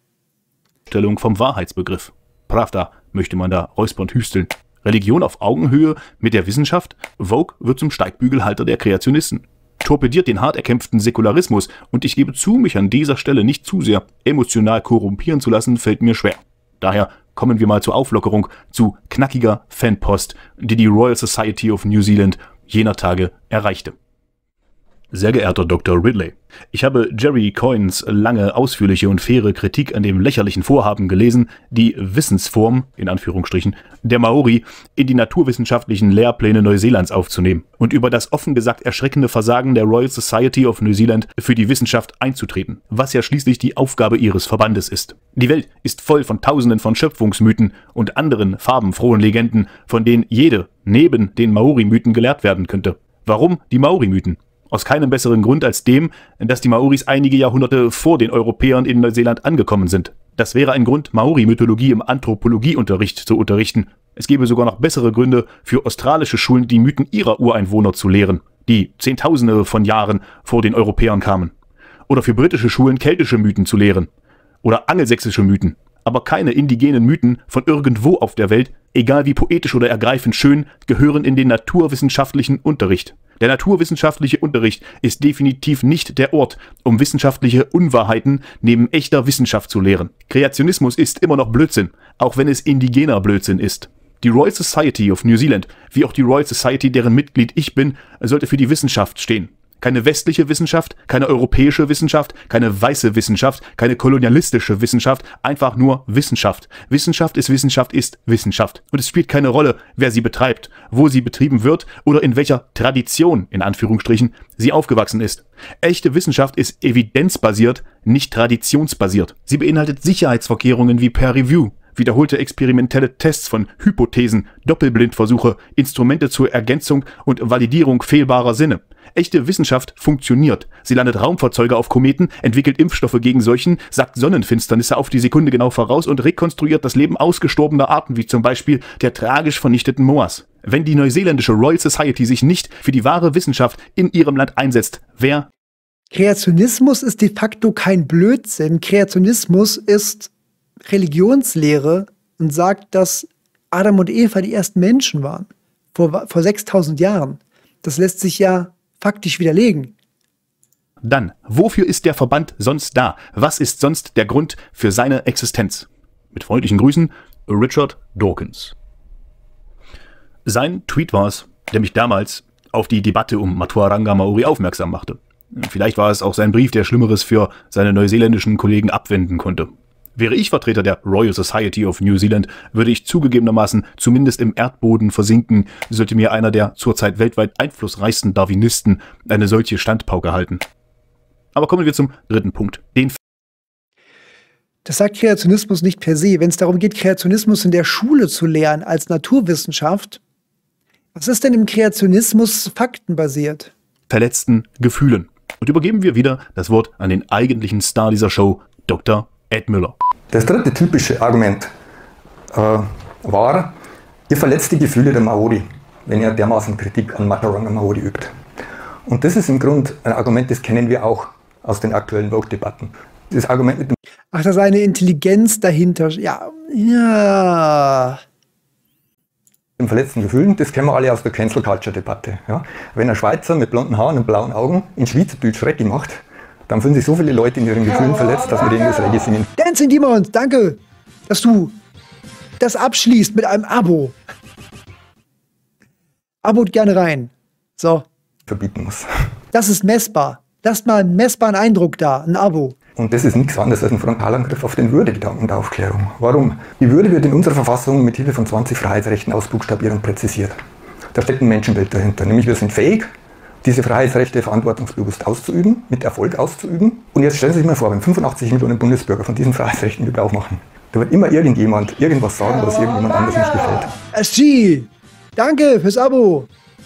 Vom Wahrheitsbegriff. Pravda möchte man da räuspernd hüsteln. Religion auf Augenhöhe mit der Wissenschaft? Vogue wird zum Steigbügelhalter der Kreationisten. Torpediert den hart erkämpften Säkularismus und ich gebe zu, mich an dieser Stelle nicht zu sehr emotional korrumpieren zu lassen, fällt mir schwer. Daher kommen wir mal zur Auflockerung, zu knackiger Fanpost, die die Royal Society of New Zealand jener Tage erreichte. Sehr geehrter Doktor Ridley, ich habe Jerry Coynes lange, ausführliche und faire Kritik an dem lächerlichen Vorhaben gelesen, die Wissensform, in Anführungsstrichen, der Maori in die naturwissenschaftlichen Lehrpläne Neuseelands aufzunehmen und über das offen gesagt erschreckende Versagen der Royal Society of New Zealand für die Wissenschaft einzutreten, was ja schließlich die Aufgabe ihres Verbandes ist. Die Welt ist voll von Tausenden von Schöpfungsmythen und anderen farbenfrohen Legenden, von denen jede neben den Maori-Mythen gelehrt werden könnte. Warum die Maori-Mythen? Aus keinem besseren Grund als dem, dass die Maoris einige Jahrhunderte vor den Europäern in Neuseeland angekommen sind. Das wäre ein Grund, Maori-Mythologie im Anthropologieunterricht zu unterrichten. Es gäbe sogar noch bessere Gründe für australische Schulen, die Mythen ihrer Ureinwohner zu lehren, die Zehntausende von Jahren vor den Europäern kamen. Oder für britische Schulen keltische Mythen zu lehren. Oder angelsächsische Mythen. Aber keine indigenen Mythen von irgendwo auf der Welt, egal wie poetisch oder ergreifend schön, gehören in den naturwissenschaftlichen Unterricht. Der naturwissenschaftliche Unterricht ist definitiv nicht der Ort, um wissenschaftliche Unwahrheiten neben echter Wissenschaft zu lehren. Kreationismus ist immer noch Blödsinn, auch wenn es indigener Blödsinn ist. Die Royal Society of New Zealand, wie auch die Royal Society, deren Mitglied ich bin, sollte für die Wissenschaft stehen. Keine westliche Wissenschaft, keine europäische Wissenschaft, keine weiße Wissenschaft, keine kolonialistische Wissenschaft, einfach nur Wissenschaft. Wissenschaft ist Wissenschaft ist Wissenschaft. Und es spielt keine Rolle, wer sie betreibt, wo sie betrieben wird oder in welcher Tradition, in Anführungsstrichen, sie aufgewachsen ist. Echte Wissenschaft ist evidenzbasiert, nicht traditionsbasiert. Sie beinhaltet Sicherheitsvorkehrungen wie Peer Review, wiederholte experimentelle Tests von Hypothesen, Doppelblindversuche, Instrumente zur Ergänzung und Validierung fehlbarer Sinne. Echte Wissenschaft funktioniert. Sie landet Raumfahrzeuge auf Kometen, entwickelt Impfstoffe gegen Seuchen, sagt Sonnenfinsternisse auf die Sekunde genau voraus und rekonstruiert das Leben ausgestorbener Arten, wie zum Beispiel der tragisch vernichteten Moas. Wenn die neuseeländische Royal Society sich nicht für die wahre Wissenschaft in ihrem Land einsetzt, wer? Kreationismus ist de facto kein Blödsinn. Kreationismus ist Religionslehre und sagt, dass Adam und Eva die ersten Menschen waren. Vor, vor sechstausend Jahren. Das lässt sich ja faktisch widerlegen. Dann, wofür ist der Verband sonst da? Was ist sonst der Grund für seine Existenz? Mit freundlichen Grüßen, Richard Dawkins. Sein Tweet war es, der mich damals auf die Debatte um Matuaranga Maori aufmerksam machte. Vielleicht war es auch sein Brief, der Schlimmeres für seine neuseeländischen Kollegen abwenden konnte. Wäre ich Vertreter der Royal Society of New Zealand, würde ich zugegebenermaßen zumindest im Erdboden versinken, sollte mir einer der zurzeit weltweit einflussreichsten Darwinisten eine solche Standpauke halten. Aber kommen wir zum dritten Punkt. Den Das sagt Kreationismus nicht per se. Wenn es darum geht, Kreationismus in der Schule zu lernen als Naturwissenschaft, was ist denn im Kreationismus faktenbasiert? verletzten Gefühlen. Und übergeben wir wieder das Wort an den eigentlichen Star dieser Show, Doktor Ed Miller. Das dritte typische Argument äh, war, ihr verletzt die Gefühle der Maori, wenn ihr dermaßen Kritik an Mataranga Maori übt. Und das ist im Grunde ein Argument, das kennen wir auch aus den aktuellen Vogue-Debatten. Das Argument mit dem Ach, da ist eine Intelligenz dahinter. Ja, ja. den verletzten Gefühlen, das kennen wir alle aus der Cancel-Culture-Debatte. Ja? Wenn ein Schweizer mit blonden Haaren und blauen Augen in Schweizerdeutsch Reggae macht, dann fühlen sich so viele Leute in ihren Gefühlen verletzt, dass wir denen das Reggae singen. Dancing Demons, danke, dass du das abschließt mit einem Abo. Abot gerne rein. So. Verbieten muss. Das ist messbar. Lasst mal einen messbaren Eindruck da, ein Abo. Und das ist nichts anderes als ein Frontalangriff auf den Würdegedanken der Aufklärung. Warum? Die Würde wird in unserer Verfassung mit Hilfe von zwanzig Freiheitsrechten ausbuchstabiert und präzisiert. Da steckt ein Menschenbild dahinter, nämlich wir sind fähig, diese Freiheitsrechte verantwortungsbewusst auszuüben, mit Erfolg auszuüben. Und jetzt stellen Sie sich mal vor, wenn fünfundachtzig Millionen Bundesbürger von diesen Freiheitsrechten Gebrauch machen, da wird immer irgendjemand irgendwas sagen, was irgendjemand anders nicht gefällt. S G, danke fürs Abo.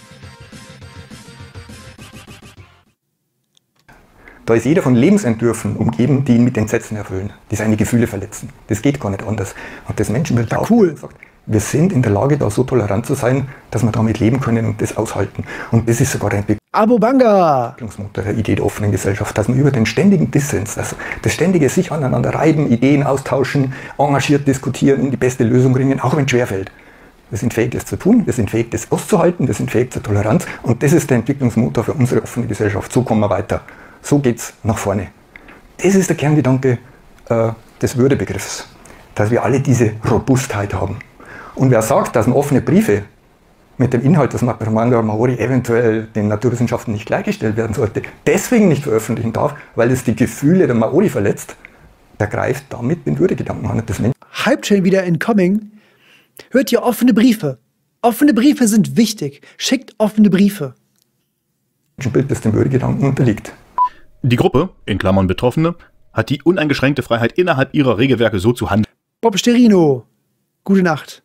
Da ist jeder von Lebensentwürfen umgeben, die ihn mit Entsetzen erfüllen, die seine Gefühle verletzen. Das geht gar nicht anders. Und das Menschenbild ja, auch cool. sagt, wir sind in der Lage, da so tolerant zu sein, dass wir damit leben können und das aushalten. Und das ist sogar ein Abo Banga! Entwicklungsmotor der Idee der offenen Gesellschaft, dass man über den ständigen Dissens, also das ständige sich aneinander reiben, Ideen austauschen, engagiert diskutieren und die beste Lösung bringen, auch wenn es schwerfällt. Wir sind fähig, das zu tun, wir sind fähig, das auszuhalten, wir sind fähig zur Toleranz und das ist der Entwicklungsmotor für unsere offene Gesellschaft. So kommen wir weiter. So geht's nach vorne. Das ist der Kerngedanke äh, des Würdebegriffs, dass wir alle diese Robustheit haben. Und wer sagt, dass offene Briefe mit dem Inhalt des Mataranga Maori eventuell den Naturwissenschaften nicht gleichgestellt werden sollte, deswegen nicht veröffentlichen darf, weil es die Gefühle der Maori verletzt, der greift damit den Würdegedanken an. Das Hype-Chain wieder incoming. Hört ihr offene Briefe? Offene Briefe sind wichtig. Schickt offene Briefe. Menschenbild, das dem Würdegedanken unterliegt. Die Gruppe, in Klammern Betroffene, hat die uneingeschränkte Freiheit, innerhalb ihrer Regelwerke so zu handeln, Bob Sterino, gute Nacht.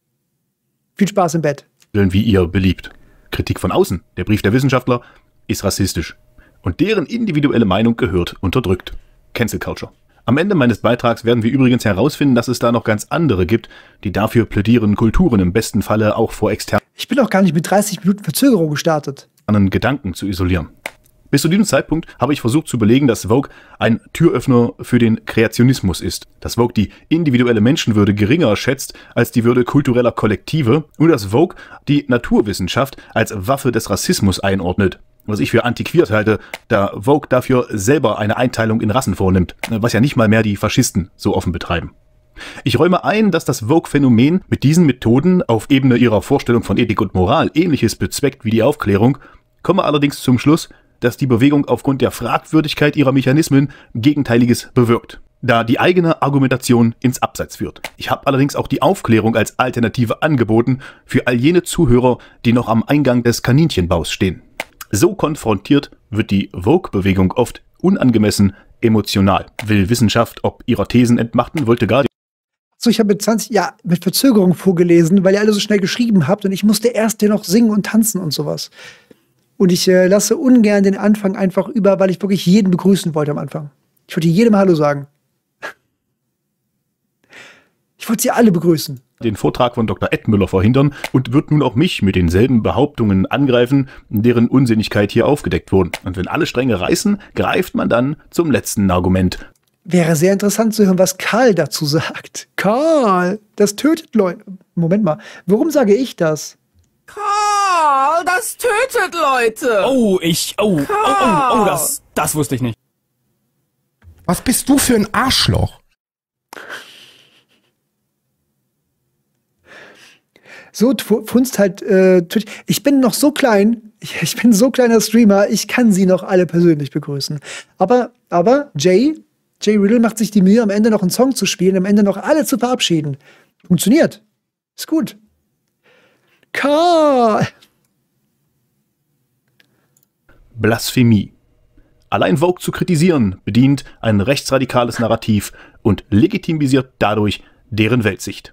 Viel Spaß im Bett. wie ihr beliebt. Kritik von außen, der Brief der Wissenschaftler, ist rassistisch. Und deren individuelle Meinung gehört unterdrückt. Cancel Culture. Am Ende meines Beitrags werden wir übrigens herausfinden, dass es da noch ganz andere gibt, die dafür plädieren, Kulturen im besten Falle auch vor externen Ich bin auch gar nicht mit dreißig Minuten Verzögerung gestartet. Gedanken zu isolieren. Bis zu diesem Zeitpunkt habe ich versucht zu belegen, dass Vogue ein Türöffner für den Kreationismus ist. Dass Vogue die individuelle Menschenwürde geringer schätzt als die Würde kultureller Kollektive und dass Vogue die Naturwissenschaft als Waffe des Rassismus einordnet. Was ich für antiquiert halte, da Vogue dafür selber eine Einteilung in Rassen vornimmt, was ja nicht mal mehr die Faschisten so offen betreiben. Ich räume ein, dass das Vogue-Phänomen mit diesen Methoden auf Ebene ihrer Vorstellung von Ethik und Moral Ähnliches bezweckt wie die Aufklärung, komme allerdings zum Schluss, dass die Bewegung aufgrund der Fragwürdigkeit ihrer Mechanismen Gegenteiliges bewirkt, da die eigene Argumentation ins Abseits führt. Ich habe allerdings auch die Aufklärung als Alternative angeboten für all jene Zuhörer, die noch am Eingang des Kaninchenbaus stehen. So konfrontiert wird die Vogue-Bewegung oft unangemessen emotional, will Wissenschaft ob ihrer Thesen entmachten, wollte gar So, ich habe mit zwanzig, ja, mit Verzögerung vorgelesen, weil ihr alle so schnell geschrieben habt und ich musste erst hier noch singen und tanzen und sowas. Und ich äh, lasse ungern den Anfang einfach über, weil ich wirklich jeden begrüßen wollte am Anfang. Ich wollte jedem Hallo sagen. Ich wollte sie alle begrüßen. Den Vortrag von Doktor Ed Miller verhindern und wird nun auch mich mit denselben Behauptungen angreifen, deren Unsinnigkeit hier aufgedeckt wurden. Und wenn alle Stränge reißen, greift man dann zum letzten Argument. Wäre sehr interessant zu hören, was Karl dazu sagt. Karl, das tötet Leute. Moment mal, warum sage ich das? Karl, das tötet Leute. Oh, ich, oh, oh, oh, oh, das, das wusste ich nicht. Was bist du für ein Arschloch? So funzt halt, äh, ich bin noch so klein, ich, ich bin so kleiner Streamer, ich kann sie noch alle persönlich begrüßen. Aber, aber, Jay, Jay Riddle macht sich die Mühe, am Ende noch einen Song zu spielen, am Ende noch alle zu verabschieden. Funktioniert. Ist gut. Karl! Blasphemie. Allein Vogue zu kritisieren bedient ein rechtsradikales Narrativ und legitimisiert dadurch deren Weltsicht.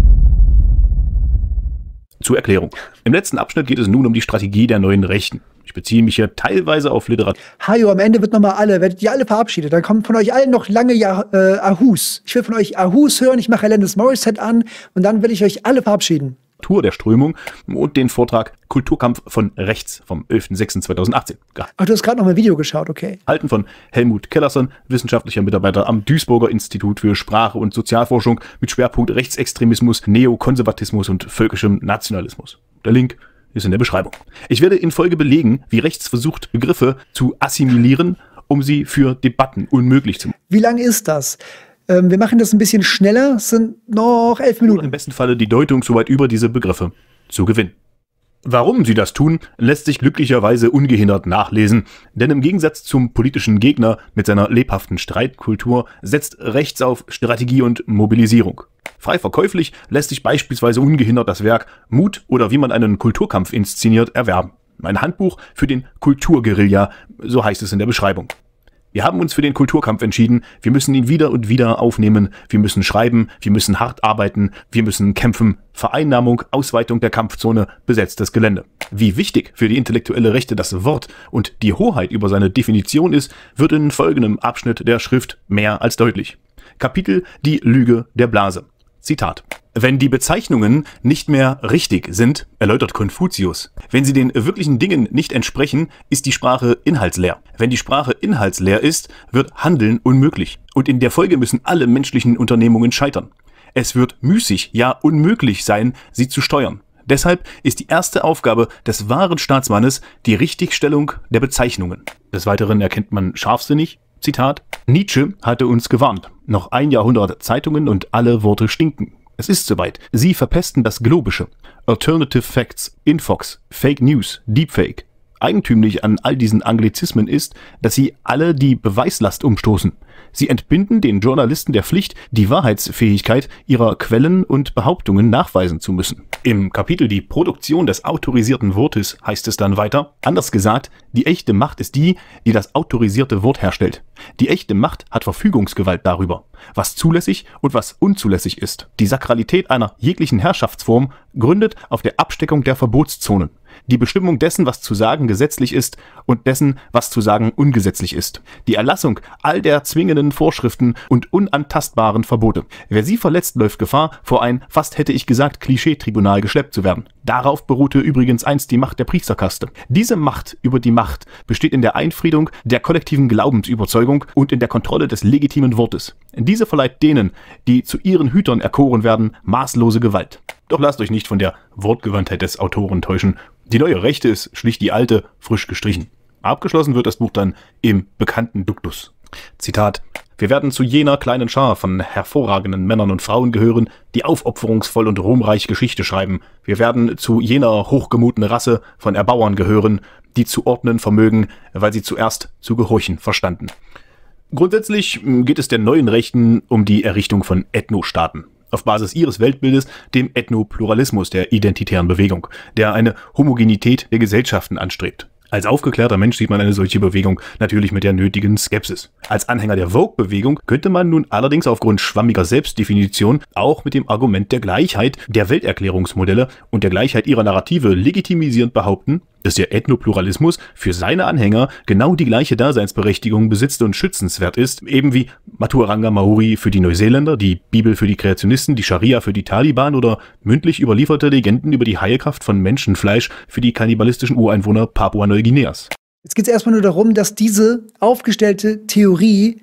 Zur Erklärung. Im letzten Abschnitt geht es nun um die Strategie der neuen Rechten. Ich beziehe mich hier teilweise auf Literatur. Hajo, am Ende wird nochmal alle, werdet ihr alle verabschiedet. Dann kommen von euch allen noch lange ja, äh, Ahus. Ich will von euch Ahus hören, ich mache Alanis Morissette an und dann will ich euch alle verabschieden. Der Strömung und den Vortrag Kulturkampf von Rechts vom elften sechsten zweitausendachtzehn. Ach, du hast gerade noch mal ein Video geschaut, okay. Halten von Helmut Kellerson, wissenschaftlicher Mitarbeiter am Duisburger Institut für Sprache und Sozialforschung mit Schwerpunkt Rechtsextremismus, Neokonservatismus und völkischem Nationalismus. Der Link ist in der Beschreibung. Ich werde in Folge belegen, wie rechts versucht, Begriffe zu assimilieren, um sie für Debatten unmöglich zu machen. Wie lang ist das? Ähm, wir machen das ein bisschen schneller, es sind noch elf Minuten. Und im besten Falle die Deutung soweit über diese Begriffe zu gewinnen. Warum sie das tun, lässt sich glücklicherweise ungehindert nachlesen, denn im Gegensatz zum politischen Gegner mit seiner lebhaften Streitkultur setzt rechts auf Strategie und Mobilisierung. Frei verkäuflich lässt sich beispielsweise ungehindert das Werk Mut oder wie man einen Kulturkampf inszeniert erwerben. Ein Handbuch für den Kulturguerilla, so heißt es in der Beschreibung. Wir haben uns für den Kulturkampf entschieden, wir müssen ihn wieder und wieder aufnehmen, wir müssen schreiben, wir müssen hart arbeiten, wir müssen kämpfen, Vereinnahmung, Ausweitung der Kampfzone, besetztes Gelände. Wie wichtig für die intellektuelle Rechte das Wort und die Hoheit über seine Definition ist, wird in folgendem Abschnitt der Schrift mehr als deutlich. Kapitel Die Lüge der Blase. Zitat. Wenn die Bezeichnungen nicht mehr richtig sind, erläutert Konfuzius, wenn sie den wirklichen Dingen nicht entsprechen, ist die Sprache inhaltsleer. Wenn die Sprache inhaltsleer ist, wird Handeln unmöglich. Und in der Folge müssen alle menschlichen Unternehmungen scheitern. Es wird müßig, ja unmöglich sein, sie zu steuern. Deshalb ist die erste Aufgabe des wahren Staatsmannes die Richtigstellung der Bezeichnungen. Des Weiteren erkennt man scharfsinnig, Zitat, Nietzsche hatte uns gewarnt. Noch ein Jahrhundert Zeitungen und alle Worte stinken. Es ist soweit. Sie verpesten das Globische. Alternative Facts, Infox, Fake News, Deepfake. Eigentümlich an all diesen Anglizismen ist, dass sie alle die Beweislast umstoßen. Sie entbinden den Journalisten der Pflicht, die Wahrheitsfähigkeit ihrer Quellen und Behauptungen nachweisen zu müssen. Im Kapitel Die Produktion des autorisierten Wortes heißt es dann weiter, anders gesagt, die echte Macht ist die, die das autorisierte Wort herstellt. Die echte Macht hat Verfügungsgewalt darüber, was zulässig und was unzulässig ist. Die Sakralität einer jeglichen Herrschaftsform gründet auf der Absteckung der Verbotszonen. Die Bestimmung dessen, was zu sagen gesetzlich ist und dessen, was zu sagen ungesetzlich ist. Die Erlassung all der zwingenden Vorschriften und unantastbaren Verbote. Wer sie verletzt, läuft Gefahr, vor ein, fast hätte ich gesagt, Klischee-Tribunal geschleppt zu werden. Darauf beruhte übrigens einst die Macht der Priesterkaste. Diese Macht über die Macht besteht in der Einfriedung der kollektiven Glaubensüberzeugung und in der Kontrolle des legitimen Wortes. Diese verleiht denen, die zu ihren Hütern erkoren werden, maßlose Gewalt. Doch lasst euch nicht von der Wortgewandtheit des Autoren täuschen. Die neue Rechte ist schlicht die alte, frisch gestrichen. Abgeschlossen wird das Buch dann im bekannten Duktus. Zitat. Wir werden zu jener kleinen Schar von hervorragenden Männern und Frauen gehören, die aufopferungsvoll und ruhmreich Geschichte schreiben. Wir werden zu jener hochgemuten Rasse von Erbauern gehören, die zu ordnen vermögen, weil sie zuerst zu gehorchen verstanden. Grundsätzlich geht es der neuen Rechten um die Errichtung von Ethnostaaten. Auf Basis ihres Weltbildes, dem Ethnopluralismus der identitären Bewegung, der eine Homogenität der Gesellschaften anstrebt. Als aufgeklärter Mensch sieht man eine solche Bewegung natürlich mit der nötigen Skepsis. Als Anhänger der Vogue-Bewegung könnte man nun allerdings aufgrund schwammiger Selbstdefinition auch mit dem Argument der Gleichheit der Welterklärungsmodelle und der Gleichheit ihrer Narrative legitimisierend behaupten, dass der Ethnopluralismus für seine Anhänger genau die gleiche Daseinsberechtigung besitzt und schützenswert ist, eben wie Maturanga Maori für die Neuseeländer, die Bibel für die Kreationisten, die Scharia für die Taliban oder mündlich überlieferte Legenden über die Heilkraft von Menschenfleisch für die kannibalistischen Ureinwohner Papua-Neuguineas. Jetzt geht es erstmal nur darum, dass diese aufgestellte Theorie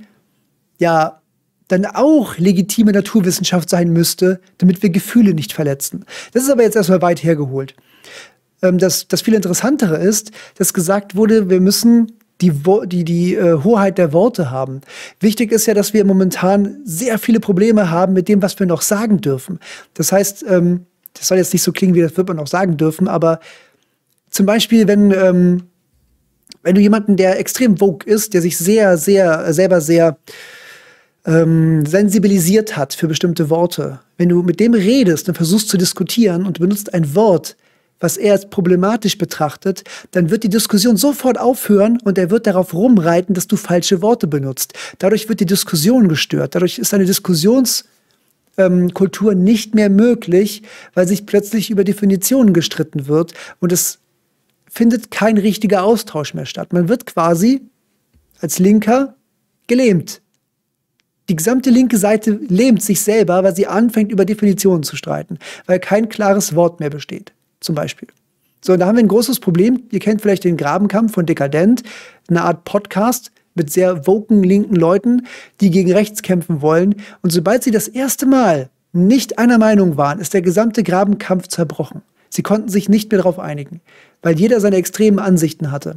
ja dann auch legitime Naturwissenschaft sein müsste, damit wir Gefühle nicht verletzen. Das ist aber jetzt erstmal weit hergeholt. Das, das viel Interessantere ist, dass gesagt wurde, wir müssen die, die, die äh, Hoheit der Worte haben. Wichtig ist ja, dass wir momentan sehr viele Probleme haben mit dem, was wir noch sagen dürfen. Das heißt, ähm, das soll jetzt nicht so klingen, wie das wird man noch sagen dürfen, aber zum Beispiel, wenn, ähm, wenn du jemanden, der extrem vogue ist, der sich sehr, sehr, selber sehr ähm, sensibilisiert hat für bestimmte Worte, wenn du mit dem redest und versuchst zu diskutieren und du benutzt ein Wort, was er als problematisch betrachtet, dann wird die Diskussion sofort aufhören und er wird darauf rumreiten, dass du falsche Worte benutzt. Dadurch wird die Diskussion gestört. Dadurch ist eine Diskussionskultur ähm, nicht mehr möglich, weil sich plötzlich über Definitionen gestritten wird und es findet kein richtiger Austausch mehr statt. Man wird quasi als Linker gelähmt. Die gesamte linke Seite lähmt sich selber, weil sie anfängt, über Definitionen zu streiten, weil kein klares Wort mehr besteht. Zum Beispiel. So, und da haben wir ein großes Problem. Ihr kennt vielleicht den Grabenkampf von Dekadent, eine Art Podcast mit sehr woken linken Leuten, die gegen rechts kämpfen wollen. Und sobald sie das erste Mal nicht einer Meinung waren, ist der gesamte Grabenkampf zerbrochen. Sie konnten sich nicht mehr darauf einigen, weil jeder seine extremen Ansichten hatte.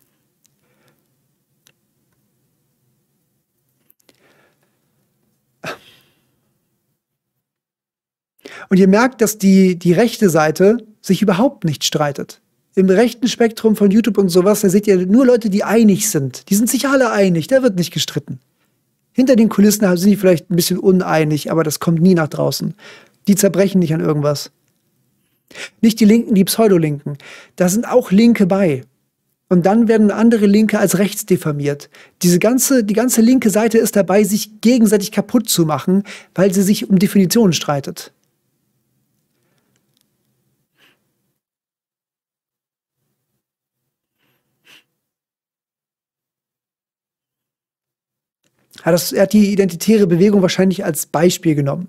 Und ihr merkt, dass die, die rechte Seite sich überhaupt nicht streitet. Im rechten Spektrum von YouTube und sowas, da seht ihr nur Leute, die einig sind. Die sind sich alle einig, da wird nicht gestritten. Hinter den Kulissen sind die vielleicht ein bisschen uneinig, aber das kommt nie nach draußen. Die zerbrechen nicht an irgendwas. Nicht die Linken, die Pseudolinken. Da sind auch Linke bei. Und dann werden andere Linke als rechts diffamiert. Diese ganze, die ganze linke Seite ist dabei, sich gegenseitig kaputt zu machen, weil sie sich um Definitionen streitet. Ja, das, er hat die identitäre Bewegung wahrscheinlich als Beispiel genommen.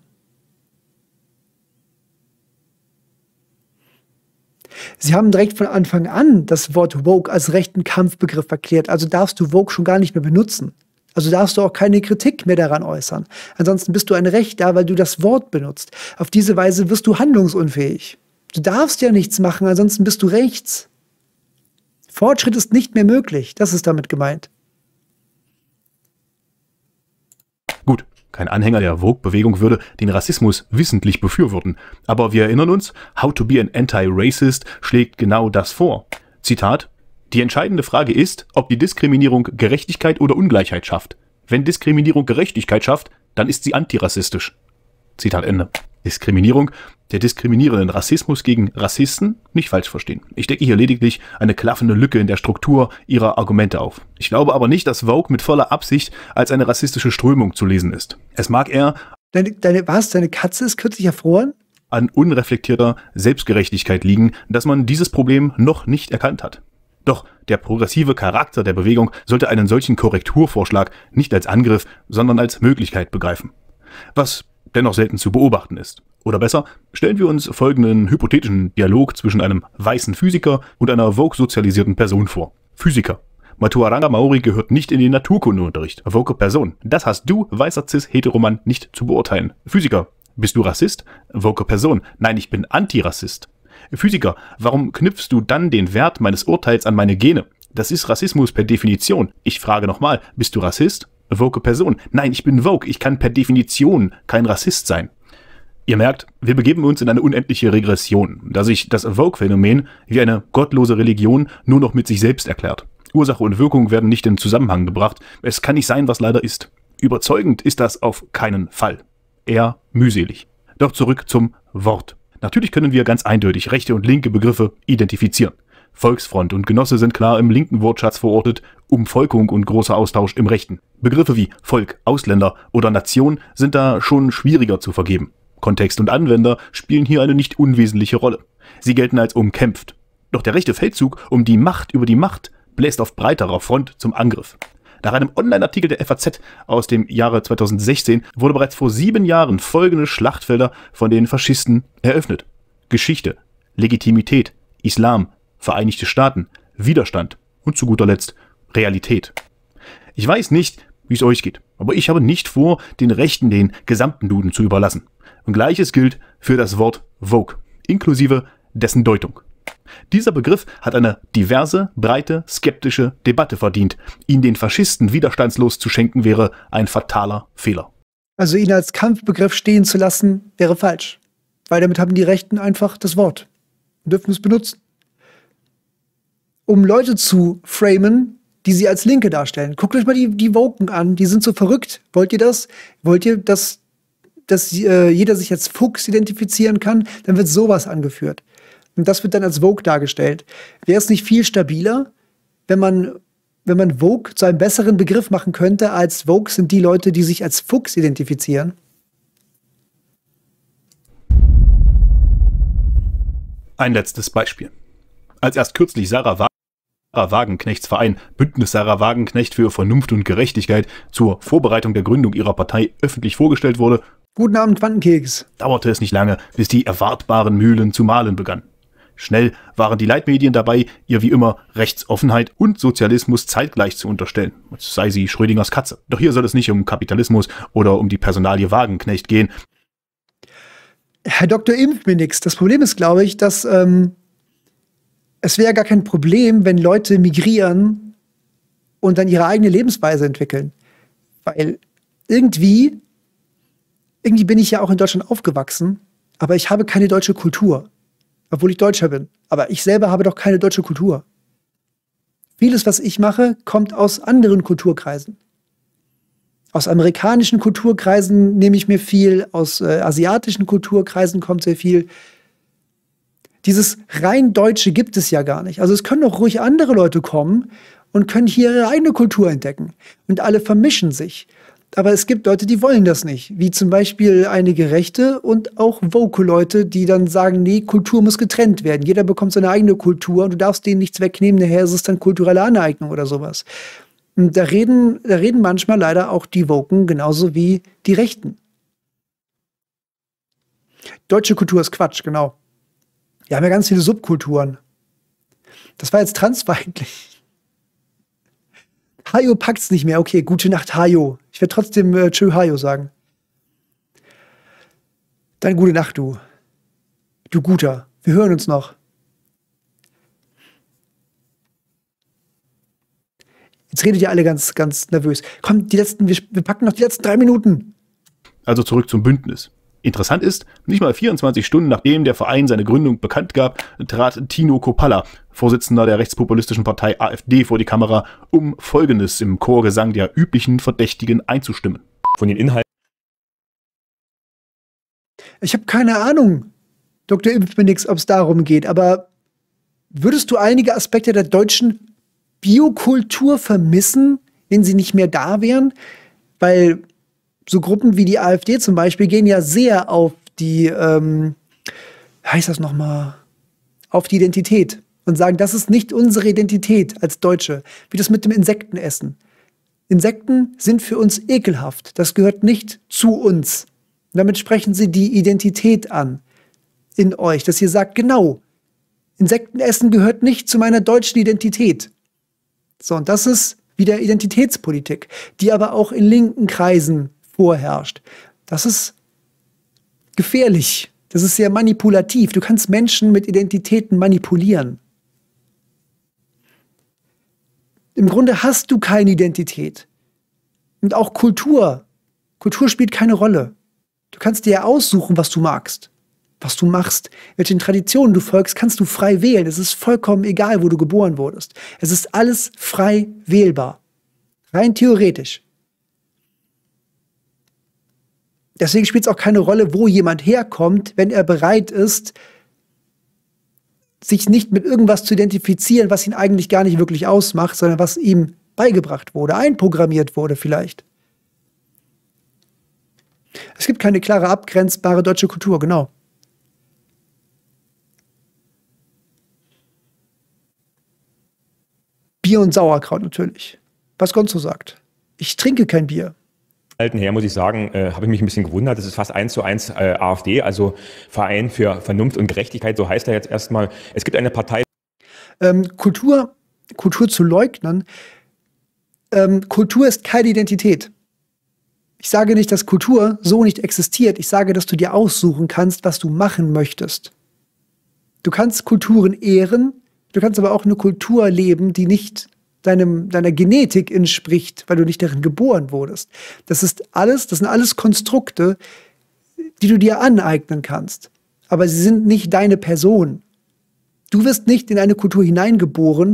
Sie haben direkt von Anfang an das Wort woke als rechten Kampfbegriff erklärt. Also darfst du woke schon gar nicht mehr benutzen. Also darfst du auch keine Kritik mehr daran äußern. Ansonsten bist du ein Rechter, weil du das Wort benutzt. Auf diese Weise wirst du handlungsunfähig. Du darfst ja nichts machen, ansonsten bist du rechts. Fortschritt ist nicht mehr möglich. Das ist damit gemeint. Gut, kein Anhänger der Vogue-Bewegung würde den Rassismus wissentlich befürworten. Aber wir erinnern uns, How to be an Anti-Racist schlägt genau das vor. Zitat: Die entscheidende Frage ist, ob die Diskriminierung Gerechtigkeit oder Ungleichheit schafft. Wenn Diskriminierung Gerechtigkeit schafft, dann ist sie antirassistisch. Zitat Ende. Diskriminierung, der diskriminierenden Rassismus gegen Rassisten, nicht falsch verstehen. Ich decke hier lediglich eine klaffende Lücke in der Struktur ihrer Argumente auf. Ich glaube aber nicht, dass Vogue mit voller Absicht als eine rassistische Strömung zu lesen ist. Es mag eher Deine, deine, was? Deine Katze ist kürzlich erfroren? An unreflektierter Selbstgerechtigkeit liegen, dass man dieses Problem noch nicht erkannt hat. Doch der progressive Charakter der Bewegung sollte einen solchen Korrekturvorschlag nicht als Angriff, sondern als Möglichkeit begreifen. Was dennoch selten zu beobachten ist. Oder besser, stellen wir uns folgenden hypothetischen Dialog zwischen einem weißen Physiker und einer Vogue-sozialisierten Person vor. Physiker: Matuaranga Maori gehört nicht in den Naturkundeunterricht. Vogue Person: Das hast du, weißer Cis-Heteroman, nicht zu beurteilen. Physiker: Bist du Rassist? Vogue Person: Nein, ich bin Antirassist. Physiker: Warum knüpfst du dann den Wert meines Urteils an meine Gene? Das ist Rassismus per Definition. Ich frage nochmal, bist du Rassist? Vogue Person: Nein, ich bin Vogue. Ich kann per Definition kein Rassist sein. Ihr merkt, wir begeben uns in eine unendliche Regression, da sich das Vogue-Phänomen wie eine gottlose Religion nur noch mit sich selbst erklärt. Ursache und Wirkung werden nicht in Zusammenhang gebracht. Es kann nicht sein, was leider ist. Überzeugend ist das auf keinen Fall. Eher mühselig. Doch zurück zum Wort. Natürlich können wir ganz eindeutig rechte und linke Begriffe identifizieren. Volksfront und Genosse sind klar im linken Wortschatz verortet, Umvolkung und großer Austausch im rechten. Begriffe wie Volk, Ausländer oder Nation sind da schon schwieriger zu vergeben. Kontext und Anwender spielen hier eine nicht unwesentliche Rolle. Sie gelten als umkämpft. Doch der rechte Feldzug um die Macht über die Macht bläst auf breiterer Front zum Angriff. Nach einem Online-Artikel der F A Z aus dem Jahre zweitausendsechzehn wurde bereits vor sieben Jahren folgende Schlachtfelder von den Faschisten eröffnet: Geschichte, Legitimität, Islam, Vereinigte Staaten, Widerstand und zu guter Letzt Realität. Ich weiß nicht, wie es euch geht, aber ich habe nicht vor, den Rechten den gesamten Duden zu überlassen. Und Gleiches gilt für das Wort Vogue, inklusive dessen Deutung. Dieser Begriff hat eine diverse, breite, skeptische Debatte verdient. Ihn den Faschisten widerstandslos zu schenken, wäre ein fataler Fehler. Also ihn als Kampfbegriff stehen zu lassen, wäre falsch. Weil damit haben die Rechten einfach das Wort und dürfen es benutzen. Um Leute zu framen, die sie als Linke darstellen. Guckt euch mal die, die Woken an, die sind so verrückt. Wollt ihr das? Wollt ihr, dass, dass äh, jeder sich als Fuchs identifizieren kann? Dann wird sowas angeführt. Und das wird dann als Woke dargestellt. Wäre es nicht viel stabiler, wenn man, wenn man Woke zu einem besseren Begriff machen könnte, als Woke sind die Leute, die sich als Fuchs identifizieren? Ein letztes Beispiel. Als erst kürzlich Sarah Wa- Sarah Wagenknechts Verein Bündnis Sarah Wagenknecht für Vernunft und Gerechtigkeit zur Vorbereitung der Gründung ihrer Partei öffentlich vorgestellt wurde, Guten Abend, Quantenkeks. dauerte es nicht lange, bis die erwartbaren Mühlen zu mahlen begannen. Schnell waren die Leitmedien dabei, ihr wie immer Rechtsoffenheit und Sozialismus zeitgleich zu unterstellen, als sei sie Schrödingers Katze. Doch hier soll es nicht um Kapitalismus oder um die Personalie Wagenknecht gehen. Herr Doktor Impf mir nix. Das Problem ist, glaube ich, dass ähm, es wäre gar kein Problem, wenn Leute migrieren und dann ihre eigene Lebensweise entwickeln. Weil irgendwie, irgendwie bin ich ja auch in Deutschland aufgewachsen, aber ich habe keine deutsche Kultur. Obwohl ich Deutscher bin. Aber ich selber habe doch keine deutsche Kultur. Vieles, was ich mache, kommt aus anderen Kulturkreisen. Aus amerikanischen Kulturkreisen nehme ich mir viel, aus äh, asiatischen Kulturkreisen kommt sehr viel. Dieses rein Deutsche gibt es ja gar nicht. Also es können doch ruhig andere Leute kommen und können hier ihre eigene Kultur entdecken. Und alle vermischen sich. Aber es gibt Leute, die wollen das nicht. Wie zum Beispiel einige Rechte und auch Woke-Leute, die dann sagen, nee, Kultur muss getrennt werden. Jeder bekommt seine eigene Kultur und du darfst denen nichts wegnehmen. Nachher ist es dann kulturelle Aneignung oder sowas. Und da reden, da reden manchmal leider auch die Woken genauso wie die Rechten. Deutsche Kultur ist Quatsch, genau. Wir haben ja ganz viele Subkulturen. Das war jetzt transfeindlich. Hajo packt's nicht mehr. Okay, gute Nacht, Hajo. Ich werde trotzdem äh, Tschö Hajo sagen. Dann gute Nacht, du. Du Guter. Wir hören uns noch. Jetzt redet ihr alle ganz, ganz nervös. Komm, die letzten, wir, wir packen noch die letzten drei Minuten. Also zurück zum Bündnis. Interessant ist, nicht mal vierundzwanzig Stunden nachdem der Verein seine Gründung bekannt gab, trat Tino Koppalla, Vorsitzender der rechtspopulistischen Partei AfD, vor die Kamera, um Folgendes im Chorgesang der üblichen Verdächtigen einzustimmen. Von den Inhalten. Ich habe keine Ahnung, Doktor Impf mir nix, ob es darum geht, aber würdest du einige Aspekte der deutschen Biokultur vermissen, wenn sie nicht mehr da wären? Weil so Gruppen wie die AfD zum Beispiel gehen ja sehr auf die, ähm, wie heißt das nochmal, auf die Identität und sagen, das ist nicht unsere Identität als Deutsche, wie das mit dem Insektenessen. Insekten sind für uns ekelhaft, das gehört nicht zu uns. Und damit sprechen sie die Identität an in euch, dass ihr sagt, genau, Insektenessen gehört nicht zu meiner deutschen Identität. So, und das ist wieder Identitätspolitik, die aber auch in linken Kreisen vorherrscht. Das ist gefährlich. Das ist sehr manipulativ. Du kannst Menschen mit Identitäten manipulieren. Im Grunde hast du keine Identität. Und auch Kultur. Kultur spielt keine Rolle. Du kannst dir aussuchen, was du magst, was du machst, welchen Traditionen du folgst, kannst du frei wählen. Es ist vollkommen egal, wo du geboren wurdest. Es ist alles frei wählbar. Rein theoretisch. Deswegen spielt es auch keine Rolle, wo jemand herkommt, wenn er bereit ist, sich nicht mit irgendwas zu identifizieren, was ihn eigentlich gar nicht wirklich ausmacht, sondern was ihm beigebracht wurde, einprogrammiert wurde vielleicht. Es gibt keine klare, abgrenzbare deutsche Kultur, genau. Bier und Sauerkraut natürlich. Was Gonzo sagt. Ich trinke kein Bier. Alten her, muss ich sagen, äh, habe ich mich ein bisschen gewundert. Das ist fast eins zu eins äh, AfD, also Verein für Vernunft und Gerechtigkeit, so heißt er jetzt erstmal. Es gibt eine Partei. Ähm, Kultur, Kultur zu leugnen. Ähm, Kultur ist keine Identität. Ich sage nicht, dass Kultur so nicht existiert. Ich sage, dass du dir aussuchen kannst, was du machen möchtest. Du kannst Kulturen ehren, du kannst aber auch eine Kultur leben, die nicht deinem, deiner Genetik entspricht, weil du nicht darin geboren wurdest. Das ist alles, das sind alles Konstrukte, die du dir aneignen kannst. Aber sie sind nicht deine Person. Du wirst nicht in eine Kultur hineingeboren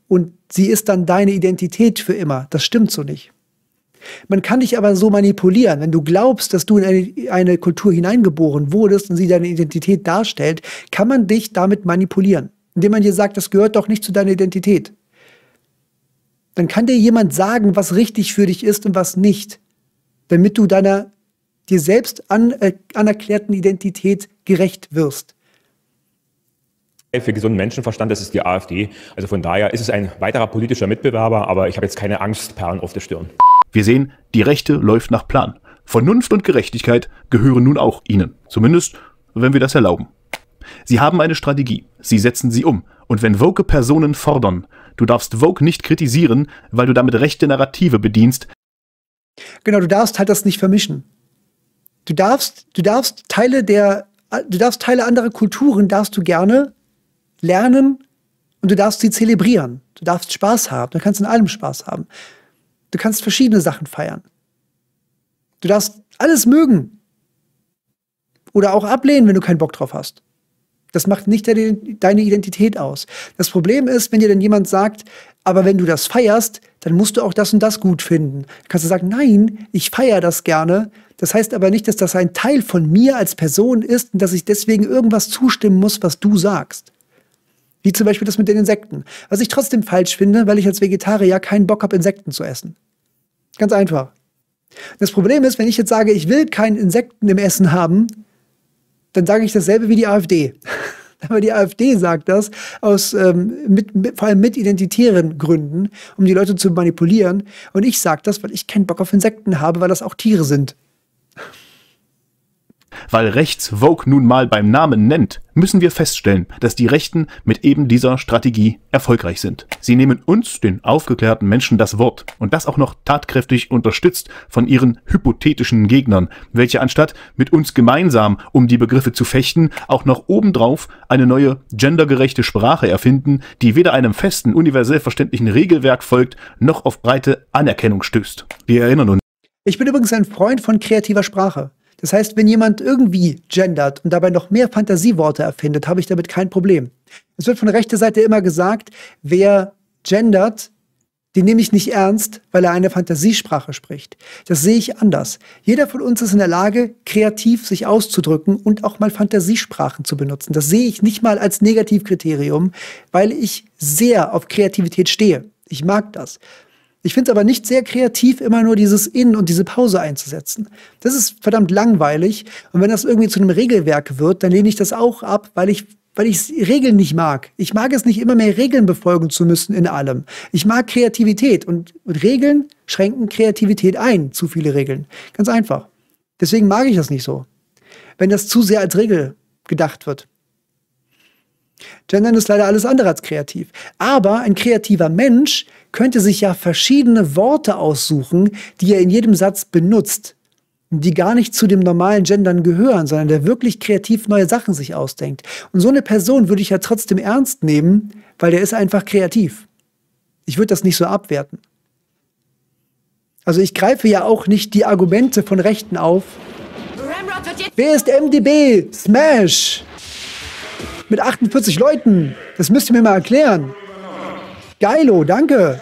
und sie ist dann deine Identität für immer. Das stimmt so nicht. Man kann dich aber so manipulieren. Wenn du glaubst, dass du in eine, eine Kultur hineingeboren wurdest und sie deine Identität darstellt, kann man dich damit manipulieren. Indem man dir sagt, das gehört doch nicht zu deiner Identität. Dann kann dir jemand sagen, was richtig für dich ist und was nicht, damit du deiner dir selbst an, äh, anerklärten Identität gerecht wirst. Für gesunden Menschenverstand, das ist die AfD. Also von daher ist es ein weiterer politischer Mitbewerber, aber ich habe jetzt keine Angstperlen auf der Stirn. Wir sehen, die Rechte läuft nach Plan. Vernunft und Gerechtigkeit gehören nun auch Ihnen. Zumindest, wenn wir das erlauben. Sie haben eine Strategie. Sie setzen sie um. Und wenn woke Personen fordern, du darfst woke nicht kritisieren, weil du damit rechte Narrative bedienst. Genau, du darfst halt das nicht vermischen. Du darfst, du darfst Teile der, du darfst Teile anderer Kulturen darfst du gerne lernen und du darfst sie zelebrieren. Du darfst Spaß haben. Du kannst in allem Spaß haben. Du kannst verschiedene Sachen feiern. Du darfst alles mögen. Oder auch ablehnen, wenn du keinen Bock drauf hast. Das macht nicht deine Identität aus. Das Problem ist, wenn dir dann jemand sagt, aber wenn du das feierst, dann musst du auch das und das gut finden. Dann kannst du sagen, nein, ich feiere das gerne. Das heißt aber nicht, dass das ein Teil von mir als Person ist und dass ich deswegen irgendwas zustimmen muss, was du sagst. Wie zum Beispiel das mit den Insekten. Was ich trotzdem falsch finde, weil ich als Vegetarier keinen Bock habe, Insekten zu essen. Ganz einfach. Das Problem ist, wenn ich jetzt sage, ich will keine Insekten im Essen haben, dann sage ich dasselbe wie die AfD. Aber die AfD sagt das aus ähm, mit, mit, vor allem mit identitären Gründen, um die Leute zu manipulieren. Und ich sage das, weil ich keinen Bock auf Insekten habe, weil das auch Tiere sind. Weil rechts woke nun mal beim Namen nennt, müssen wir feststellen, dass die Rechten mit eben dieser Strategie erfolgreich sind. Sie nehmen uns, den aufgeklärten Menschen, das Wort und das auch noch tatkräftig unterstützt von ihren hypothetischen Gegnern, welche anstatt mit uns gemeinsam um die Begriffe zu fechten, auch noch obendrauf eine neue gendergerechte Sprache erfinden, die weder einem festen, universell verständlichen Regelwerk folgt, noch auf breite Anerkennung stößt. Wir erinnern uns. Ich bin übrigens ein Freund von kreativer Sprache. Das heißt, wenn jemand irgendwie gendert und dabei noch mehr Fantasieworte erfindet, habe ich damit kein Problem. Es wird von rechter Seite immer gesagt, wer gendert, den nehme ich nicht ernst, weil er eine Fantasiesprache spricht. Das sehe ich anders. Jeder von uns ist in der Lage, kreativ sich auszudrücken und auch mal Fantasiesprachen zu benutzen. Das sehe ich nicht mal als Negativkriterium, weil ich sehr auf Kreativität stehe. Ich mag das. Ich finde es aber nicht sehr kreativ, immer nur dieses In und diese Pause einzusetzen. Das ist verdammt langweilig. Und wenn das irgendwie zu einem Regelwerk wird, dann lehne ich das auch ab, weil ich, weil ich Regeln nicht mag. Ich mag es nicht, immer mehr Regeln befolgen zu müssen in allem. Ich mag Kreativität. Und Regeln schränken Kreativität ein. Zu viele Regeln. Ganz einfach. Deswegen mag ich das nicht so. Wenn das zu sehr als Regel gedacht wird. Gendern ist leider alles andere als kreativ. Aber ein kreativer Mensch könnte sich ja verschiedene Worte aussuchen, die er in jedem Satz benutzt, die gar nicht zu dem normalen Gendern gehören, sondern der wirklich kreativ neue Sachen sich ausdenkt. Und so eine Person würde ich ja trotzdem ernst nehmen, weil der ist einfach kreativ. Ich würde das nicht so abwerten. Also ich greife ja auch nicht die Argumente von Rechten auf. Wer ist M D B? Smash! Mit achtundvierzig Leuten. Das müsst ihr mir mal erklären. Geilo, danke.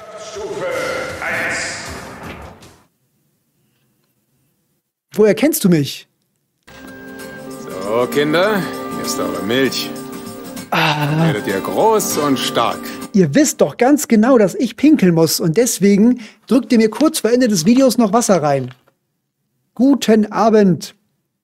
Woher kennst du mich? So, Kinder, hier ist eure Milch. Ah. Werdet ihr groß und stark. Ihr wisst doch ganz genau, dass ich pinkeln muss und deswegen drückt ihr mir kurz vor Ende des Videos noch Wasser rein. Guten Abend.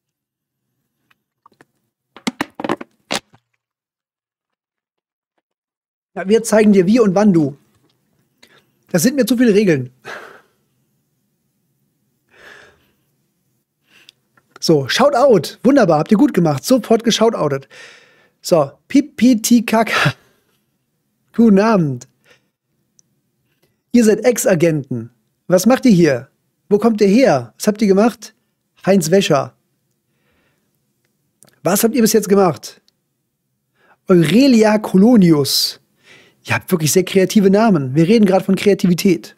Ja, wir zeigen dir wie und wann du. Das sind mir zu viele Regeln. So, Shoutout. Wunderbar, habt ihr gut gemacht. Sofort geshoutoutet. So, Pipitikaka. Guten Abend. Ihr seid Ex-Agenten. Was macht ihr hier? Wo kommt ihr her? Was habt ihr gemacht? Heinz Wäscher. Was habt ihr bis jetzt gemacht? Aurelia Colonius. Ihr habt wirklich sehr kreative Namen. Wir reden gerade von Kreativität.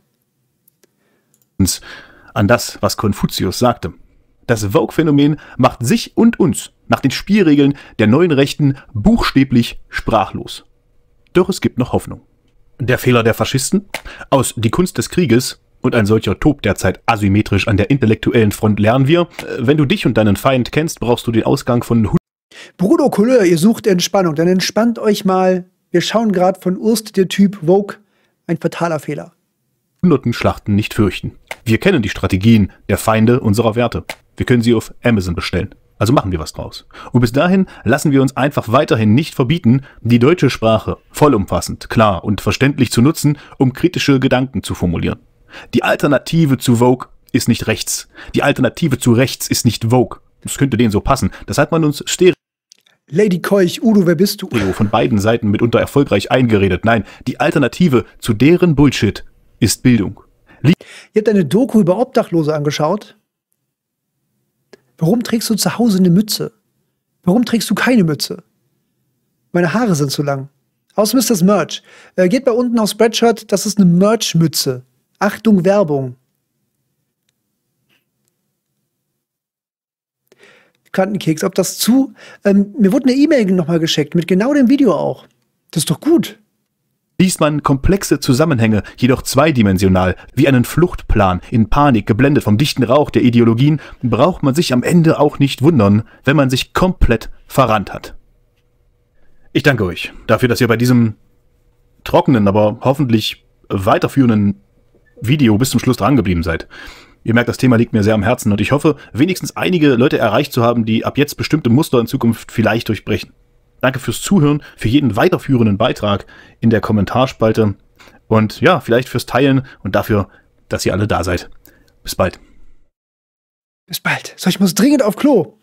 An das, was Konfuzius sagte. Das Vogue-Phänomen macht sich und uns nach den Spielregeln der neuen Rechten buchstäblich sprachlos. Doch es gibt noch Hoffnung. Der Fehler der Faschisten? Aus Die Kunst des Krieges, und ein solcher tobt derzeit asymmetrisch an der intellektuellen Front, lernen wir, wenn du dich und deinen Feind kennst, brauchst du den Ausgang von... Bruno Couleur, ihr sucht Entspannung, dann entspannt euch mal. Wir schauen gerade von Urst, der Typ Vogue, ein fataler Fehler. ...hunderten Schlachten nicht fürchten. Wir kennen die Strategien der Feinde unserer Werte. Wir können sie auf Amazon bestellen. Also machen wir was draus. Und bis dahin lassen wir uns einfach weiterhin nicht verbieten, die deutsche Sprache vollumfassend, klar und verständlich zu nutzen, um kritische Gedanken zu formulieren. Die Alternative zu Vogue ist nicht rechts. Die Alternative zu rechts ist nicht Vogue. Das könnte denen so passen. Das hat man uns Stereo Lady Keuch, Udo, wer bist du? von beiden Seiten mitunter erfolgreich eingeredet. Nein, die Alternative zu deren Bullshit ist Bildung. Ihr habt eine Doku über Obdachlose angeschaut? Warum trägst du zu Hause eine Mütze? Warum trägst du keine Mütze? Meine Haare sind zu lang. Außerdem ist das Merch. Äh, geht bei unten auf Spreadshirt, das ist eine Merch-Mütze. Achtung, Werbung. Quantenkeks, ob das zu... Ähm, mir wurde eine E-Mail nochmal geschickt, mit genau dem Video auch. Das ist doch gut. Liest man komplexe Zusammenhänge, jedoch zweidimensional, wie einen Fluchtplan, in Panik geblendet vom dichten Rauch der Ideologien, braucht man sich am Ende auch nicht wundern, wenn man sich komplett verrannt hat. Ich danke euch dafür, dass ihr bei diesem trockenen, aber hoffentlich weiterführenden Video bis zum Schluss dran geblieben seid. Ihr merkt, das Thema liegt mir sehr am Herzen und ich hoffe, wenigstens einige Leute erreicht zu haben, die ab jetzt bestimmte Muster in Zukunft vielleicht durchbrechen. Danke fürs Zuhören, für jeden weiterführenden Beitrag in der Kommentarspalte und ja, vielleicht fürs Teilen und dafür, dass ihr alle da seid. Bis bald. Bis bald. So, ich muss dringend auf Klo.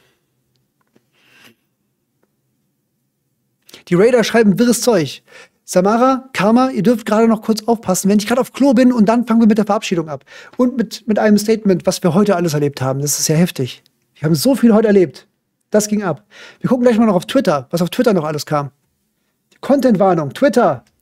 Die Raider schreiben wirres Zeug. Samara, Karma, ihr dürft gerade noch kurz aufpassen, wenn ich gerade auf Klo bin und dann fangen wir mit der Verabschiedung ab. Und mit, mit einem Statement, was wir heute alles erlebt haben. Das ist ja heftig. Wir haben so viel heute erlebt. Das ging ab. Wir gucken gleich mal noch auf Twitter, was auf Twitter noch alles kam. Content-Warnung, Twitter.